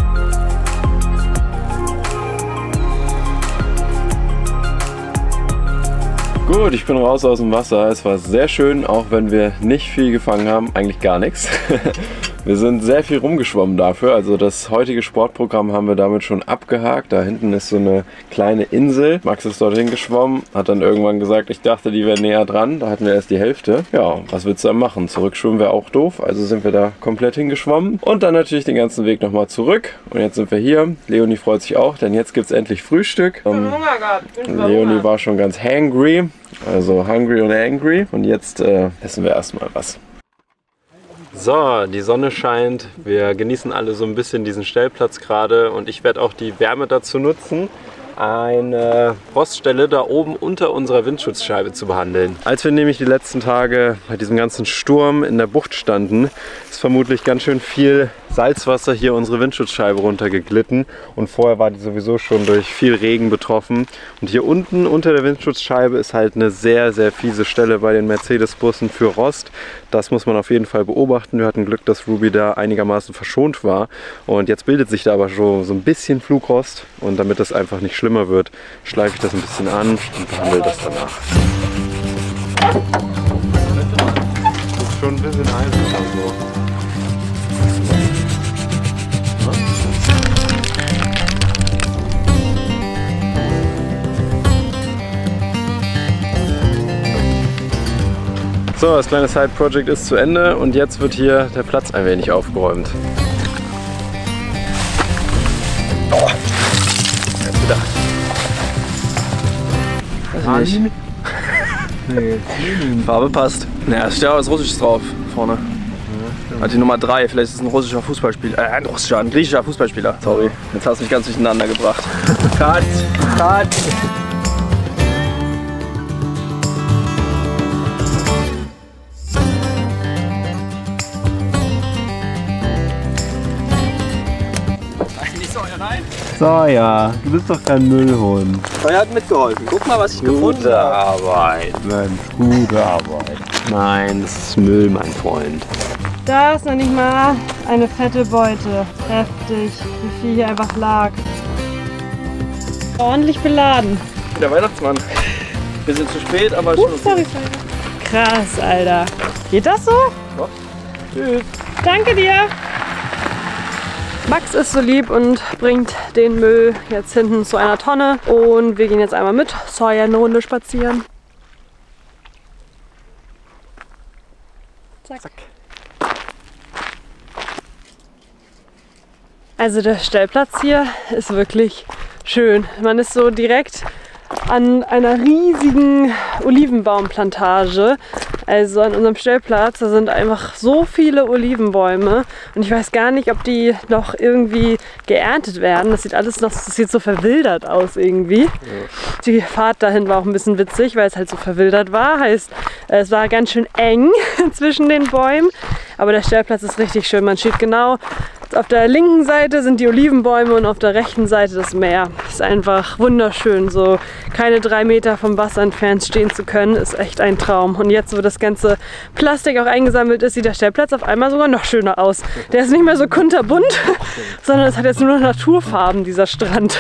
Gut, ich bin raus aus dem Wasser. Es war sehr schön, auch wenn wir nicht viel gefangen haben, eigentlich gar nichts. Wir sind sehr viel rumgeschwommen dafür, also das heutige Sportprogramm haben wir damit schon abgehakt. Da hinten ist so eine kleine Insel. Max ist dorthin geschwommen, hat dann irgendwann gesagt, ich dachte, die wäre näher dran. Da hatten wir erst die Hälfte. Ja, was willst du dann machen? Zurückschwimmen wäre auch doof, also sind wir da komplett hingeschwommen. Und dann natürlich den ganzen Weg nochmal zurück. Und jetzt sind wir hier. Leonie freut sich auch, denn jetzt gibt es endlich Frühstück. Ich hab Hunger gehabt. Ich bin Leonie Hunger. war schon ganz hangry, also hungry und angry. Und jetzt äh, essen wir erstmal was. So, die Sonne scheint, wir genießen alle so ein bisschen diesen Stellplatz gerade und ich werde auch die Wärme dazu nutzen, eine Froststelle da oben unter unserer Windschutzscheibe zu behandeln. Als wir nämlich die letzten Tage bei diesem ganzen Sturm in der Bucht standen, ist vermutlich ganz schön viel Salzwasser hier unsere Windschutzscheibe runtergeglitten und vorher war die sowieso schon durch viel Regen betroffen. Und hier unten unter der Windschutzscheibe ist halt eine sehr, sehr fiese Stelle bei den Mercedes-Bussen für Rost. Das muss man auf jeden Fall beobachten. Wir hatten Glück, dass Ruby da einigermaßen verschont war. Und jetzt bildet sich da aber schon so ein bisschen Flugrost und damit das einfach nicht schlimmer wird, schleife ich das ein bisschen an und behandle das danach. Das ist schon ein bisschen heiß oder so. So, das kleine Side-Project ist zu Ende und jetzt wird hier der Platz ein wenig aufgeräumt. Oh, ganz gedacht. Weiß nicht. Farbe passt. Naja, es steht auch was Russisches drauf vorne. Ja, die Nummer drei, vielleicht ist es ein russischer Fußballspieler. Äh, ein russischer, ein griechischer Fußballspieler. Sorry, jetzt hast du mich ganz durcheinander gebracht. Cut! Cut! so ja, du bist doch kein Müllhund. Er hat mitgeholfen. Guck mal, was ich gefunden Gute habe. Arbeit, Mensch, gute Arbeit. Nein, das ist Müll, mein Freund. Da ist noch nicht mal eine fette Beute. Heftig, wie viel hier einfach lag. Ordentlich beladen. Der Weihnachtsmann. Wir sind zu spät, aber schon. Uh, sorry, sorry. Krass, Alter. Geht das so? Ja. Tschüss. Danke dir. Max ist so lieb und bringt den Müll jetzt hinten zu einer Tonne. Und wir gehen jetzt einmal mit Sawyer eine Runde spazieren. Zack. Zack. Also der Stellplatz hier ist wirklich schön. Man ist so direkt an einer riesigen Olivenbaumplantage. Also an unserem Stellplatz, da sind einfach so viele Olivenbäume und ich weiß gar nicht, ob die noch irgendwie geerntet werden. Das sieht alles noch, das sieht so verwildert aus irgendwie. Ja. Die Fahrt dahin war auch ein bisschen witzig, weil es halt so verwildert war. Heißt, es war ganz schön eng zwischen den Bäumen, aber der Stellplatz ist richtig schön. Man steht genau, auf der linken Seite sind die Olivenbäume und auf der rechten Seite das Meer. Ist einfach wunderschön, so keine drei Meter vom Wasser entfernt stehen zu können, ist echt ein Traum. Und jetzt, wo das ganze Plastik auch eingesammelt ist, sieht der Stellplatz auf einmal sogar noch schöner aus. Der ist nicht mehr so kunterbunt, sondern es hat jetzt nur noch Naturfarben, dieser Strand.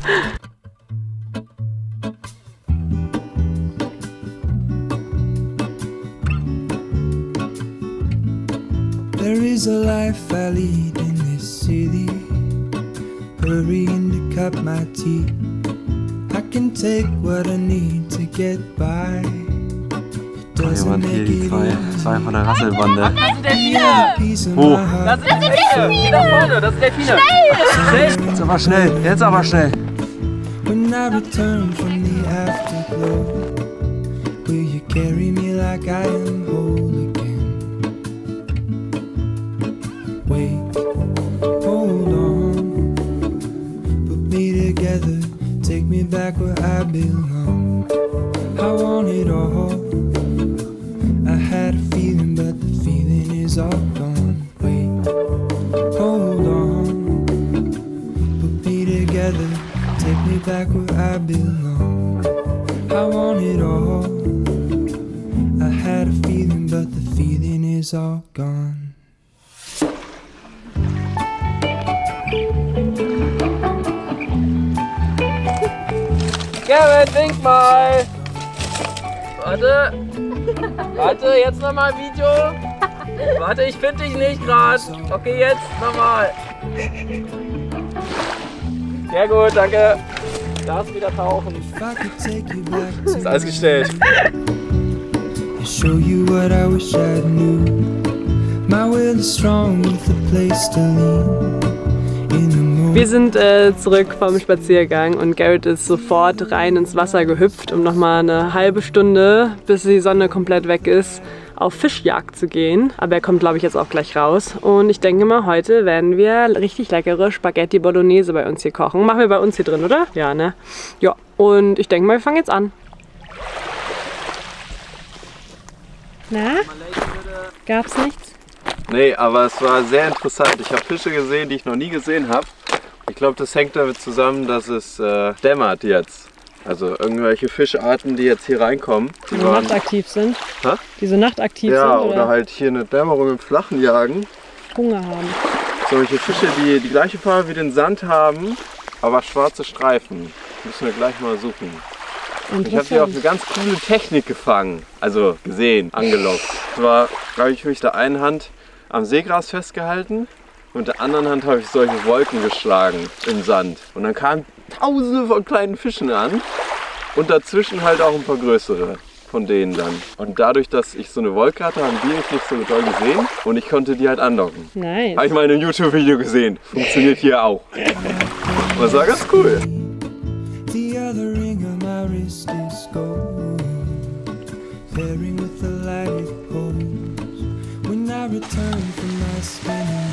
There is a life I lead in this city, hurrying to cut my teeth. I can take what I need to get by. It doesn't make it easy. Zwei von der Rasselbande. Das sind Delfine! Wo? Das sind Delfine! Geh da vorne, das sind Delfine! Schnell! Jetzt aber schnell, jetzt aber schnell. When I return from the afterglow, will you carry me like I am whole again? Wait, hold on, I belong. I want it all. I had a feeling, but the feeling is all gone. Wait, hold on. Put me together, take me back where I belong. I want it all. I had a feeling, but the feeling is all gone. Gerrit, wink mal! Warte! Warte, jetzt nochmal ein Video! Warte, ich finde dich nicht gerade! Okay, jetzt nochmal! Sehr gut, danke! Darfst wieder tauchen! Ist alles gestellt! Show you what I wish I knew. My will is strong with a place to lean. Wir sind äh, zurück vom Spaziergang und Gerrit ist sofort rein ins Wasser gehüpft, um nochmal eine halbe Stunde, bis die Sonne komplett weg ist, auf Fischjagd zu gehen. Aber er kommt, glaube ich, jetzt auch gleich raus. Und ich denke mal, heute werden wir richtig leckere Spaghetti Bolognese bei uns hier kochen. Machen wir bei uns hier drin, oder? Ja, ne? Ja, und ich denke mal, wir fangen jetzt an. Na? Gab's nichts? Nee, aber es war sehr interessant. Ich habe Fische gesehen, die ich noch nie gesehen habe. Ich glaube, das hängt damit zusammen, dass es äh, dämmert jetzt. Also irgendwelche Fischarten, die jetzt hier reinkommen. Die, die so waren, nachtaktiv sind. Hä? Die so nachtaktiv ja, sind? Oder? oder halt hier eine Dämmerung im Flachen jagen. Hunger haben. Solche Fische, die die gleiche Farbe wie den Sand haben, aber schwarze Streifen. Müssen wir gleich mal suchen. Ich habe hier auf eine ganz coole Technik gefangen. Also gesehen, angelockt. Zwar habe ich mich der einen Hand am Seegras festgehalten und der anderen Hand habe ich solche Wolken geschlagen im Sand. Und dann kamen tausende von kleinen Fischen an und dazwischen halt auch ein paar größere von denen dann. Und dadurch, dass ich so eine Wolke hatte, haben die mich nicht so doll gesehen und ich konnte die halt anlocken. Nice. Habe ich mal in einem YouTube-Video gesehen. Funktioniert hier auch. Und das war ganz cool. The other ring of my wrist is gold, pairing with the light it holds. When I return from my skin and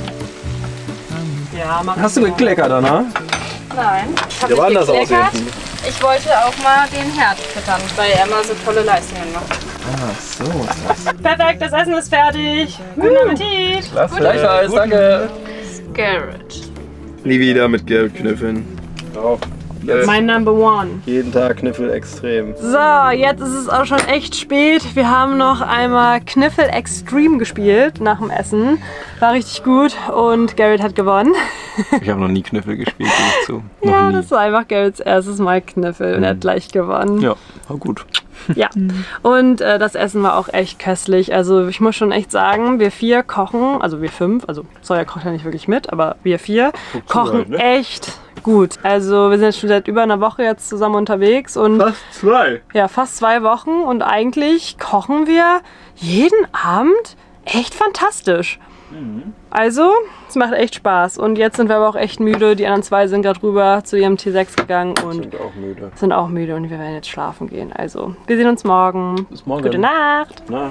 bone. Ja, mach Hast du gekleckert, Anna? Nein, ich habe Ja, war nicht anders gekleckert. aussehen. Ich wollte auch mal den Herd füttern, weil er immer so tolle Leistungen macht. Ach so, ist das. Perfekt, das Essen ist fertig. Guten Appetit. Klasse. Gleichfalls, danke! Garrett. Nie wieder mit Gerrit kniffeln. Auch. Jetzt Mein Number One. jeden Tag Kniffel extrem. So, jetzt ist es auch schon echt spät. Wir haben noch einmal Kniffel Extreme gespielt nach dem Essen. War richtig gut und Gerrit hat gewonnen. Ich habe noch nie Kniffel gespielt, gebe ich zu. Noch Ja, nie. das war einfach Gerrits erstes Mal Kniffel und er hat gleich gewonnen. Ja, war gut. Ja, und äh, das Essen war auch echt köstlich. Also ich muss schon echt sagen, wir vier kochen, also wir fünf, also Sawyer kocht ja nicht wirklich mit, aber wir vier kochen halt, ne? echt gut. Also wir sind jetzt schon seit über einer Woche jetzt zusammen unterwegs und Fast zwei. ja, fast zwei Wochen und eigentlich kochen wir jeden Abend echt fantastisch. Also, es macht echt Spaß. Und jetzt sind wir aber auch echt müde. Die anderen zwei sind gerade rüber zu ihrem T sechs gegangen und Sind auch müde. sind auch müde und wir werden jetzt schlafen gehen. Also, wir sehen uns morgen. Bis morgen. Gute Nacht. Na.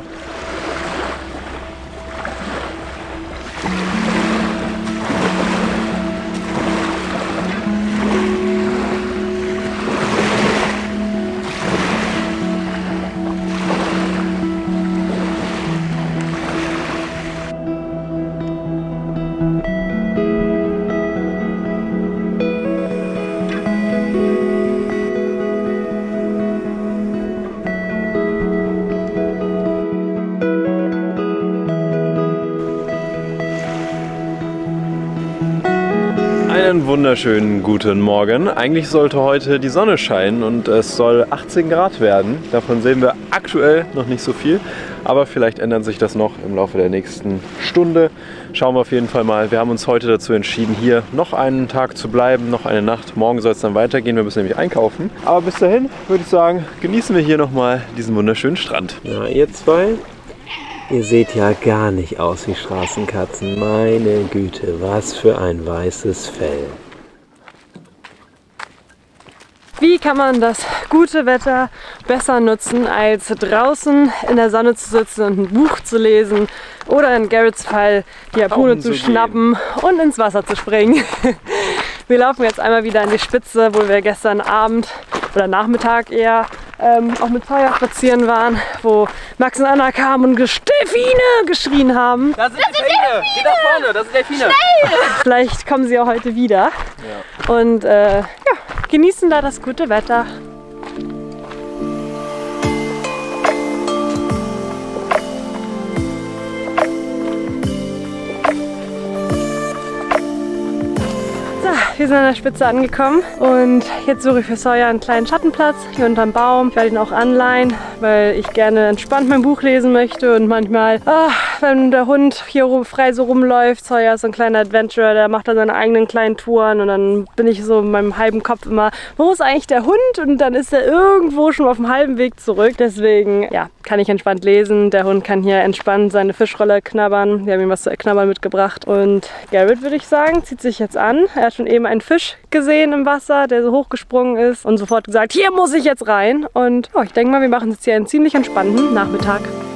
Einen wunderschönen guten Morgen. Eigentlich sollte heute die Sonne scheinen und es soll achtzehn Grad werden. Davon sehen wir aktuell noch nicht so viel, aber vielleicht ändert sich das noch im Laufe der nächsten Stunde. Schauen wir auf jeden Fall mal. Wir haben uns heute dazu entschieden, hier noch einen Tag zu bleiben, noch eine Nacht. Morgen soll es dann weitergehen, wir müssen nämlich einkaufen. Aber bis dahin würde ich sagen, genießen wir hier nochmal diesen wunderschönen Strand. Ja, ihr zwei, ihr seht ja gar nicht aus wie Straßenkatzen. Meine Güte, was für ein weißes Fell. Wie kann man das gute Wetter besser nutzen, als draußen in der Sonne zu sitzen und ein Buch zu lesen oder in Garretts Fall die Harpune zu schnappen und ins Wasser zu springen. Wir laufen jetzt einmal wieder an die Spitze, wo wir gestern Abend oder Nachmittag eher ähm, auch mit Sawyer spazieren waren, wo Max und Anna kamen und Delfine geschrien haben. Das sind Delfine! Geh da vorne, das sind Delfine! Schnell! Vielleicht kommen sie auch heute wieder. Ja. Und äh, ja, genießen da das gute Wetter. Wir sind an der Spitze angekommen und jetzt suche ich für Sawyer einen kleinen Schattenplatz hier unterm Baum. Ich werde ihn auch anleihen, weil ich gerne entspannt mein Buch lesen möchte und manchmal, ach, wenn der Hund hier frei so rumläuft, Sawyer ist so ein kleiner Adventurer, der macht dann seine eigenen kleinen Touren und dann bin ich so in meinem halben Kopf immer, wo ist eigentlich der Hund? Und dann ist er irgendwo schon auf dem halben Weg zurück. Deswegen, ja, kann ich entspannt lesen. Der Hund kann hier entspannt seine Fischrolle knabbern. Wir haben ihm was zu knabbern mitgebracht und Garrett, würde ich sagen, zieht sich jetzt an. Er hat schon eben einen Fisch gesehen im Wasser, der so hochgesprungen ist und sofort gesagt, hier muss ich jetzt rein. Und oh, ich denke mal, wir machen jetzt hier einen ziemlich entspannten Nachmittag.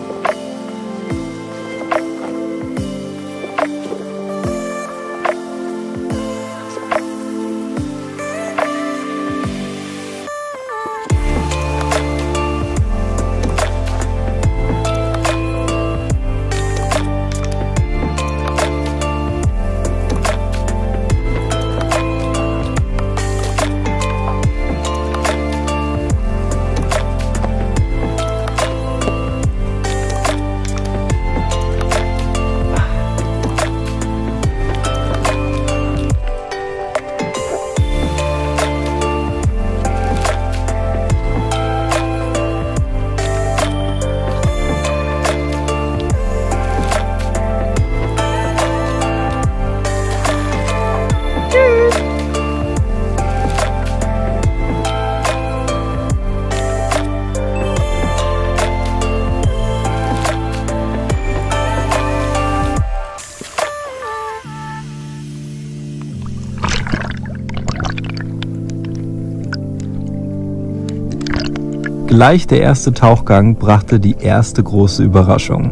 Gleich der erste Tauchgang brachte die erste große Überraschung.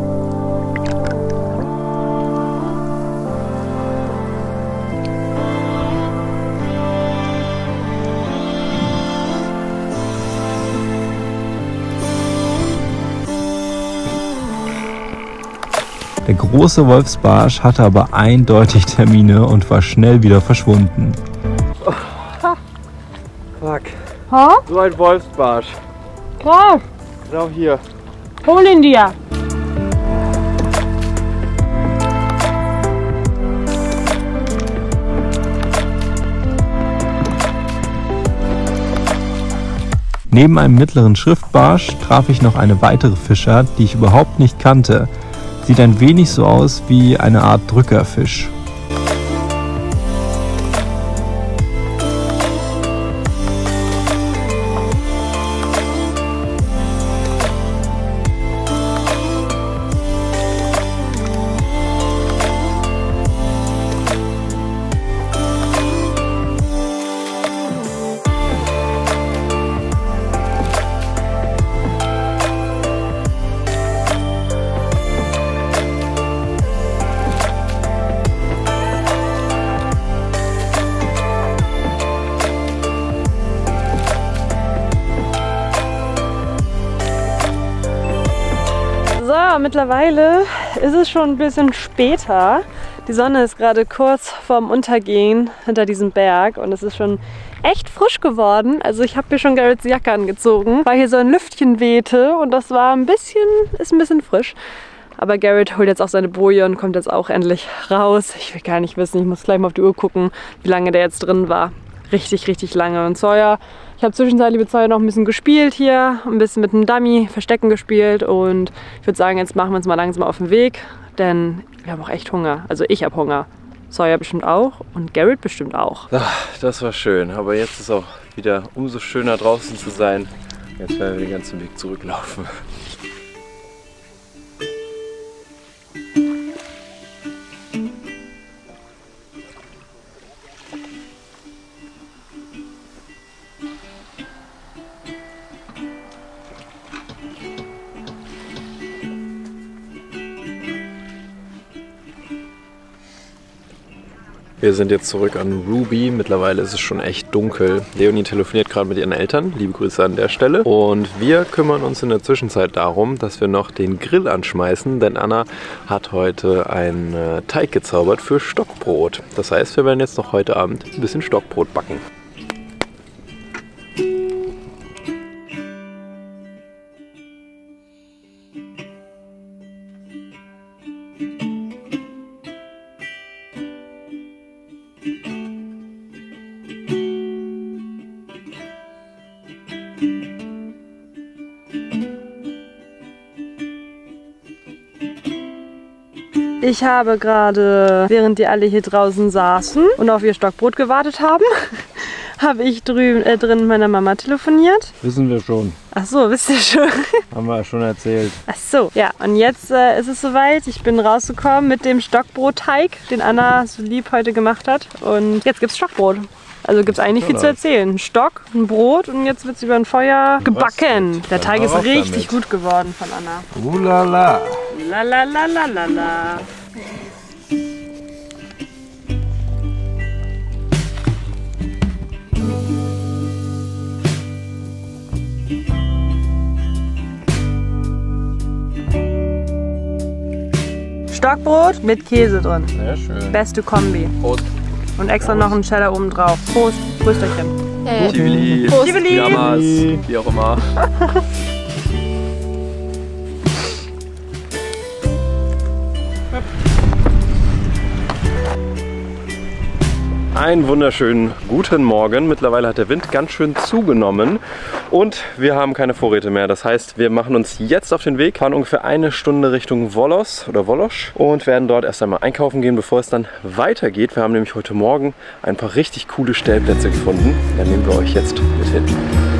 Der große Wolfsbarsch hatte aber eindeutig Termine und war schnell wieder verschwunden. Oh. Fuck. Ha? So ein Wolfsbarsch. Krass. Genau hier. Hol ihn dir. Neben einem mittleren Schriftbarsch traf ich noch eine weitere Fischart, die ich überhaupt nicht kannte. Sieht ein wenig so aus wie eine Art Drückerfisch. So, mittlerweile ist es schon ein bisschen später. Die Sonne ist gerade kurz vorm Untergehen hinter diesem Berg und es ist schon echt frisch geworden. Also ich habe mir schon Garretts Jacke angezogen, weil hier so ein Lüftchen wehte und das war ein bisschen, ist ein bisschen frisch. Aber Garrett holt jetzt auch seine Boje und kommt jetzt auch endlich raus. Ich will gar nicht wissen, ich muss gleich mal auf die Uhr gucken, wie lange der jetzt drin war. Richtig, richtig lange. Und Sawyer, ich habe zwischenzeitlich mit Sawyer noch ein bisschen gespielt hier, ein bisschen mit einem Dummy, Verstecken gespielt und ich würde sagen, jetzt machen wir uns mal langsam auf den Weg, denn wir haben auch echt Hunger. Also ich habe Hunger. Sawyer bestimmt auch und Garrett bestimmt auch. Ach, das war schön, aber jetzt ist auch wieder umso schöner draußen zu sein. Jetzt werden wir den ganzen Weg zurücklaufen. Wir sind jetzt zurück an Ruby. Mittlerweile ist es schon echt dunkel. Leonie telefoniert gerade mit ihren Eltern. Liebe Grüße an der Stelle. Und wir kümmern uns in der Zwischenzeit darum, dass wir noch den Grill anschmeißen, denn Anna hat heute einen Teig gezaubert für Stockbrot. Das heißt, wir werden jetzt noch heute Abend ein bisschen Stockbrot backen. Ich habe gerade, während die alle hier draußen saßen und auf ihr Stockbrot gewartet haben, habe ich drüben, äh, drin mit meiner Mama telefoniert. Wissen wir schon. Ach so, wisst ihr schon? Haben wir schon erzählt. Ach so, ja. Und jetzt äh, ist es soweit. Ich bin rausgekommen mit dem Stockbrotteig, den Anna so lieb heute gemacht hat. Und jetzt gibt's Stockbrot. Also gibt es eigentlich viel zu erzählen. Ein Stock, ein Brot und jetzt wird es über ein Feuer gebacken. Der Teig ist richtig gut geworden von Anna. Ulala. La la la la la la. Stockbrot mit Käse drin. Sehr schön. Beste Kombi. Prost. Und extra noch ein Cheddar oben drauf. Prost. Prösterchen. Hey. Tivoli. Prost. Pyjamas, wie auch immer. Einen wunderschönen guten Morgen. Mittlerweile hat der Wind ganz schön zugenommen und wir haben keine Vorräte mehr. Das heißt, wir machen uns jetzt auf den Weg, fahren ungefähr eine Stunde Richtung Volos oder Wolosch und werden dort erst einmal einkaufen gehen, bevor es dann weitergeht. Wir haben nämlich heute Morgen ein paar richtig coole Stellplätze gefunden. Dann nehmen wir euch jetzt mit hin.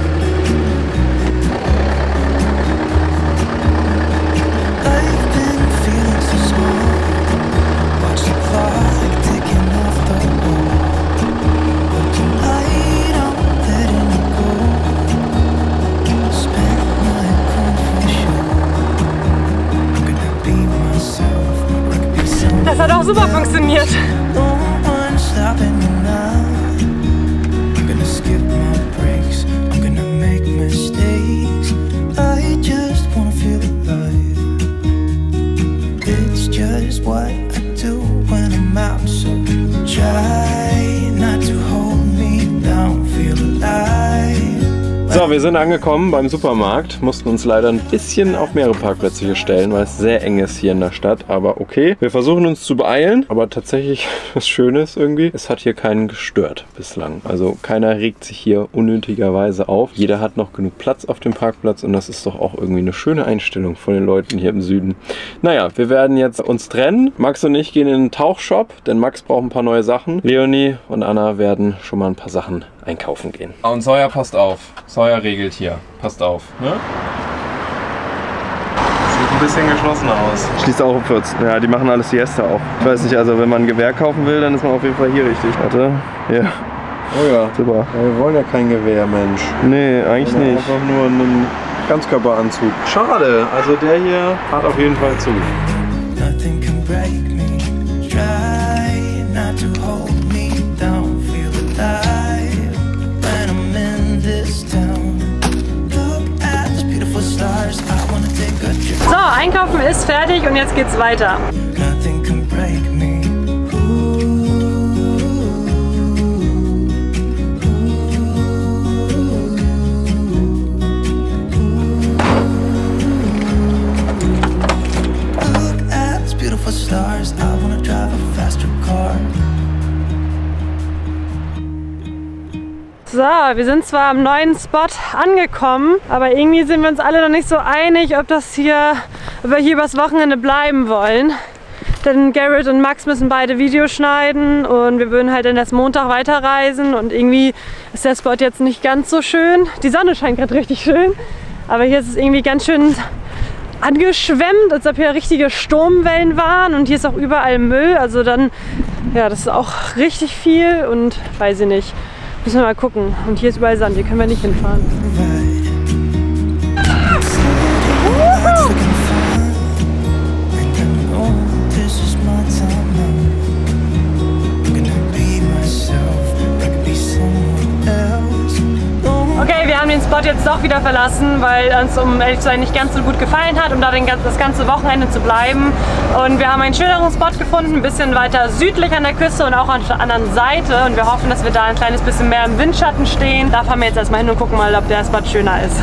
Das hat auch super funktioniert. So, wir sind angekommen beim Supermarkt, mussten uns leider ein bisschen auf mehrere Parkplätze hier stellen, weil es sehr eng ist hier in der Stadt, aber okay. Wir versuchen uns zu beeilen, aber tatsächlich das Schöne ist irgendwie, es hat hier keinen gestört bislang. Also keiner regt sich hier unnötigerweise auf. Jeder hat noch genug Platz auf dem Parkplatz und das ist doch auch irgendwie eine schöne Einstellung von den Leuten hier im Süden. Naja, wir werden jetzt uns trennen. Max und ich gehen in den Tauchshop, denn Max braucht ein paar neue Sachen. Leonie und Anna werden schon mal ein paar Sachen einkaufen gehen. Und Sawyer, passt auf. Sawyer regelt hier. Passt auf. Ne? Sieht ein bisschen geschlossen aus. Schließt auch um vierzehn. Ja, die machen alles Siesta auch. Ich weiß nicht, also wenn man ein Gewehr kaufen will, dann ist man auf jeden Fall hier richtig. Warte. Ja. Oh ja. Super. Ja, wir wollen ja kein Gewehr, Mensch. Nee, eigentlich nicht. Einfach nur einen Ganzkörperanzug. Schade. Also der hier hat auf jeden Fall zu. Nothing can break me. Try not to hold me down. Feel alive when I'm in this town. Look at these beautiful stars. I wanna take a trip. So, Einkaufen ist fertig und jetzt geht's weiter. Nothing can break me. Stars, I wanna drive a faster car. So, wir sind zwar am neuen Spot angekommen, aber irgendwie sind wir uns alle noch nicht so einig, ob das hier, ob wir hier übers Wochenende bleiben wollen. Denn Garrett und Max müssen beide Videos schneiden und wir würden halt dann erst Montag weiterreisen und irgendwie ist der Spot jetzt nicht ganz so schön. Die Sonne scheint gerade richtig schön, aber hier ist es irgendwie ganz schön angeschwemmt, als ob hier richtige Sturmwellen waren und hier ist auch überall Müll, also dann, ja, das ist auch richtig viel und weiß ich nicht, müssen wir mal gucken. Und hier ist überall Sand, hier können wir nicht hinfahren. doch wieder verlassen, weil uns, um ehrlich zu sein, nicht ganz so gut gefallen hat, um da den, das ganze Wochenende zu bleiben. Und wir haben einen schöneren Spot gefunden, ein bisschen weiter südlich an der Küste und auch an der anderen Seite. Und wir hoffen, dass wir da ein kleines bisschen mehr im Windschatten stehen. Da fahren wir jetzt erstmal hin und gucken mal, ob der Spot schöner ist.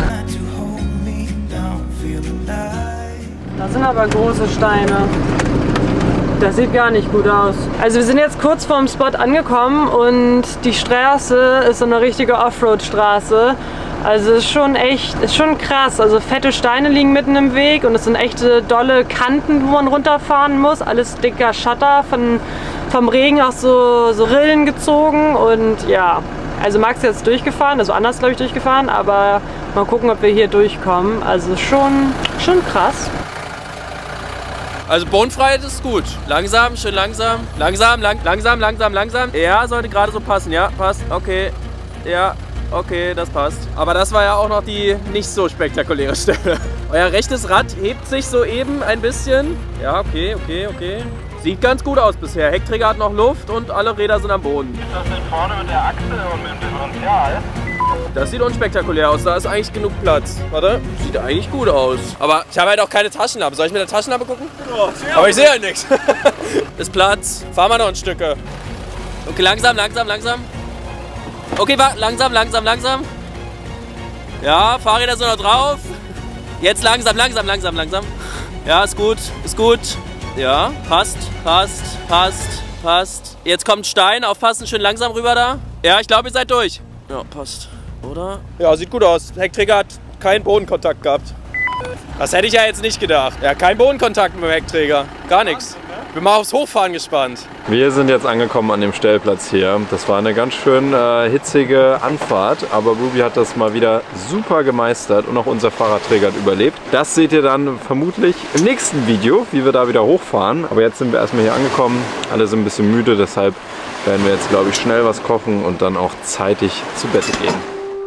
Das sind aber große Steine. Das sieht gar nicht gut aus. Also wir sind jetzt kurz vorm Spot angekommen und die Straße ist so eine richtige Offroad-Straße. Also ist schon echt, ist schon krass. Also fette Steine liegen mitten im Weg und es sind echte dolle Kanten, wo man runterfahren muss. Alles dicker Shutter, von, vom Regen auch so, so Rillen gezogen und ja. Also Max ist jetzt durchgefahren, also anders glaube ich durchgefahren, aber mal gucken, ob wir hier durchkommen. Also schon, schon krass. Also Bodenfreiheit ist gut. Langsam, schön langsam. Langsam, lang, langsam, langsam, langsam. Ja, sollte gerade so passen. Ja, passt. Okay. Ja, okay, das passt. Aber das war ja auch noch die nicht so spektakuläre Stelle. Euer rechtes Rad hebt sich so eben ein bisschen. Ja, okay, okay, okay. Sieht ganz gut aus bisher. Heckträger hat noch Luft und alle Räder sind am Boden. Ist das denn vorne mit der Achse und mit dem Differential? Das sieht unspektakulär aus, da ist eigentlich genug Platz. Warte, sieht eigentlich gut aus. Aber ich habe halt auch keine Taschenlampe. Soll ich mit der Taschenlampe gucken? Ja, aber ich sehe halt nichts. Ist Platz. Fahren wir noch ein Stück. Okay, langsam, langsam, langsam. Okay, warte, langsam, langsam, langsam. Ja, Fahrräder sind noch drauf. Jetzt langsam, langsam, langsam, langsam. Ja, ist gut, ist gut. Ja, passt, passt, passt, passt. Jetzt kommt Stein, aufpassen, schön langsam rüber da. Ja, ich glaube, ihr seid durch. Ja, passt. Oder? Ja, sieht gut aus. Der Heckträger hat keinen Bodenkontakt gehabt. Das hätte ich ja jetzt nicht gedacht. Ja, kein Bodenkontakt mit dem Heckträger. Gar nichts. Bin mal aufs Hochfahren gespannt. Wir sind jetzt angekommen an dem Stellplatz hier. Das war eine ganz schön äh, hitzige Anfahrt, aber Ruby hat das mal wieder super gemeistert und auch unser Fahrradträger hat überlebt. Das seht ihr dann vermutlich im nächsten Video, wie wir da wieder hochfahren. Aber jetzt sind wir erstmal hier angekommen. Alle sind ein bisschen müde, deshalb werden wir jetzt, glaube ich, schnell was kochen und dann auch zeitig zu Bett gehen.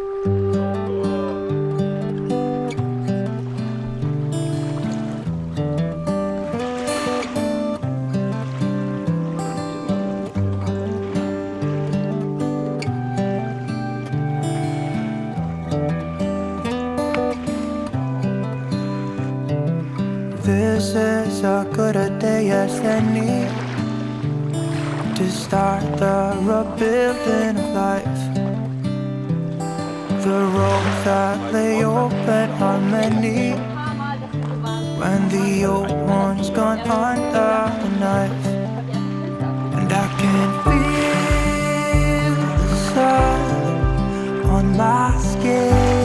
This is a good a day as any to start the rebuilding of life. The roads that lay open are many when the old one's gone under the knife. And I can feel the sun on my skin.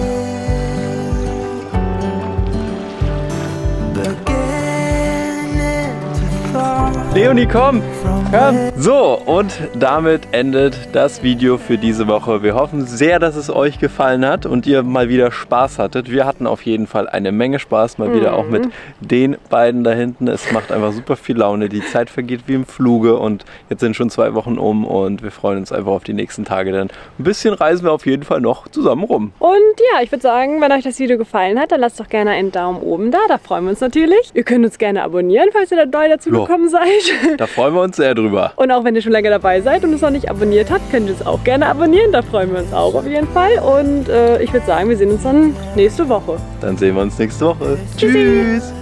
Leonie, komm! Komm! So, und damit endet das Video für diese Woche. Wir hoffen sehr, dass es euch gefallen hat und ihr mal wieder Spaß hattet. Wir hatten auf jeden Fall eine Menge Spaß, mal wieder auch mit den beiden da hinten. Es macht einfach super viel Laune. Die Zeit vergeht wie im Fluge und jetzt sind schon zwei Wochen um und wir freuen uns einfach auf die nächsten Tage. Denn ein bisschen reisen wir auf jeden Fall noch zusammen rum. Und ja, ich würde sagen, wenn euch das Video gefallen hat, dann lasst doch gerne einen Daumen oben da. Da freuen wir uns natürlich. Ihr könnt uns gerne abonnieren, falls ihr da neu dazu Jo. gekommen seid. Da freuen wir uns sehr drüber. Und auch wenn ihr schon länger dabei seid und es noch nicht abonniert habt, könnt ihr es auch gerne abonnieren. Da freuen wir uns auch auf jeden Fall. Und äh, ich würde sagen, wir sehen uns dann nächste Woche. Dann sehen wir uns nächste Woche. Tschüssi. Tschüss!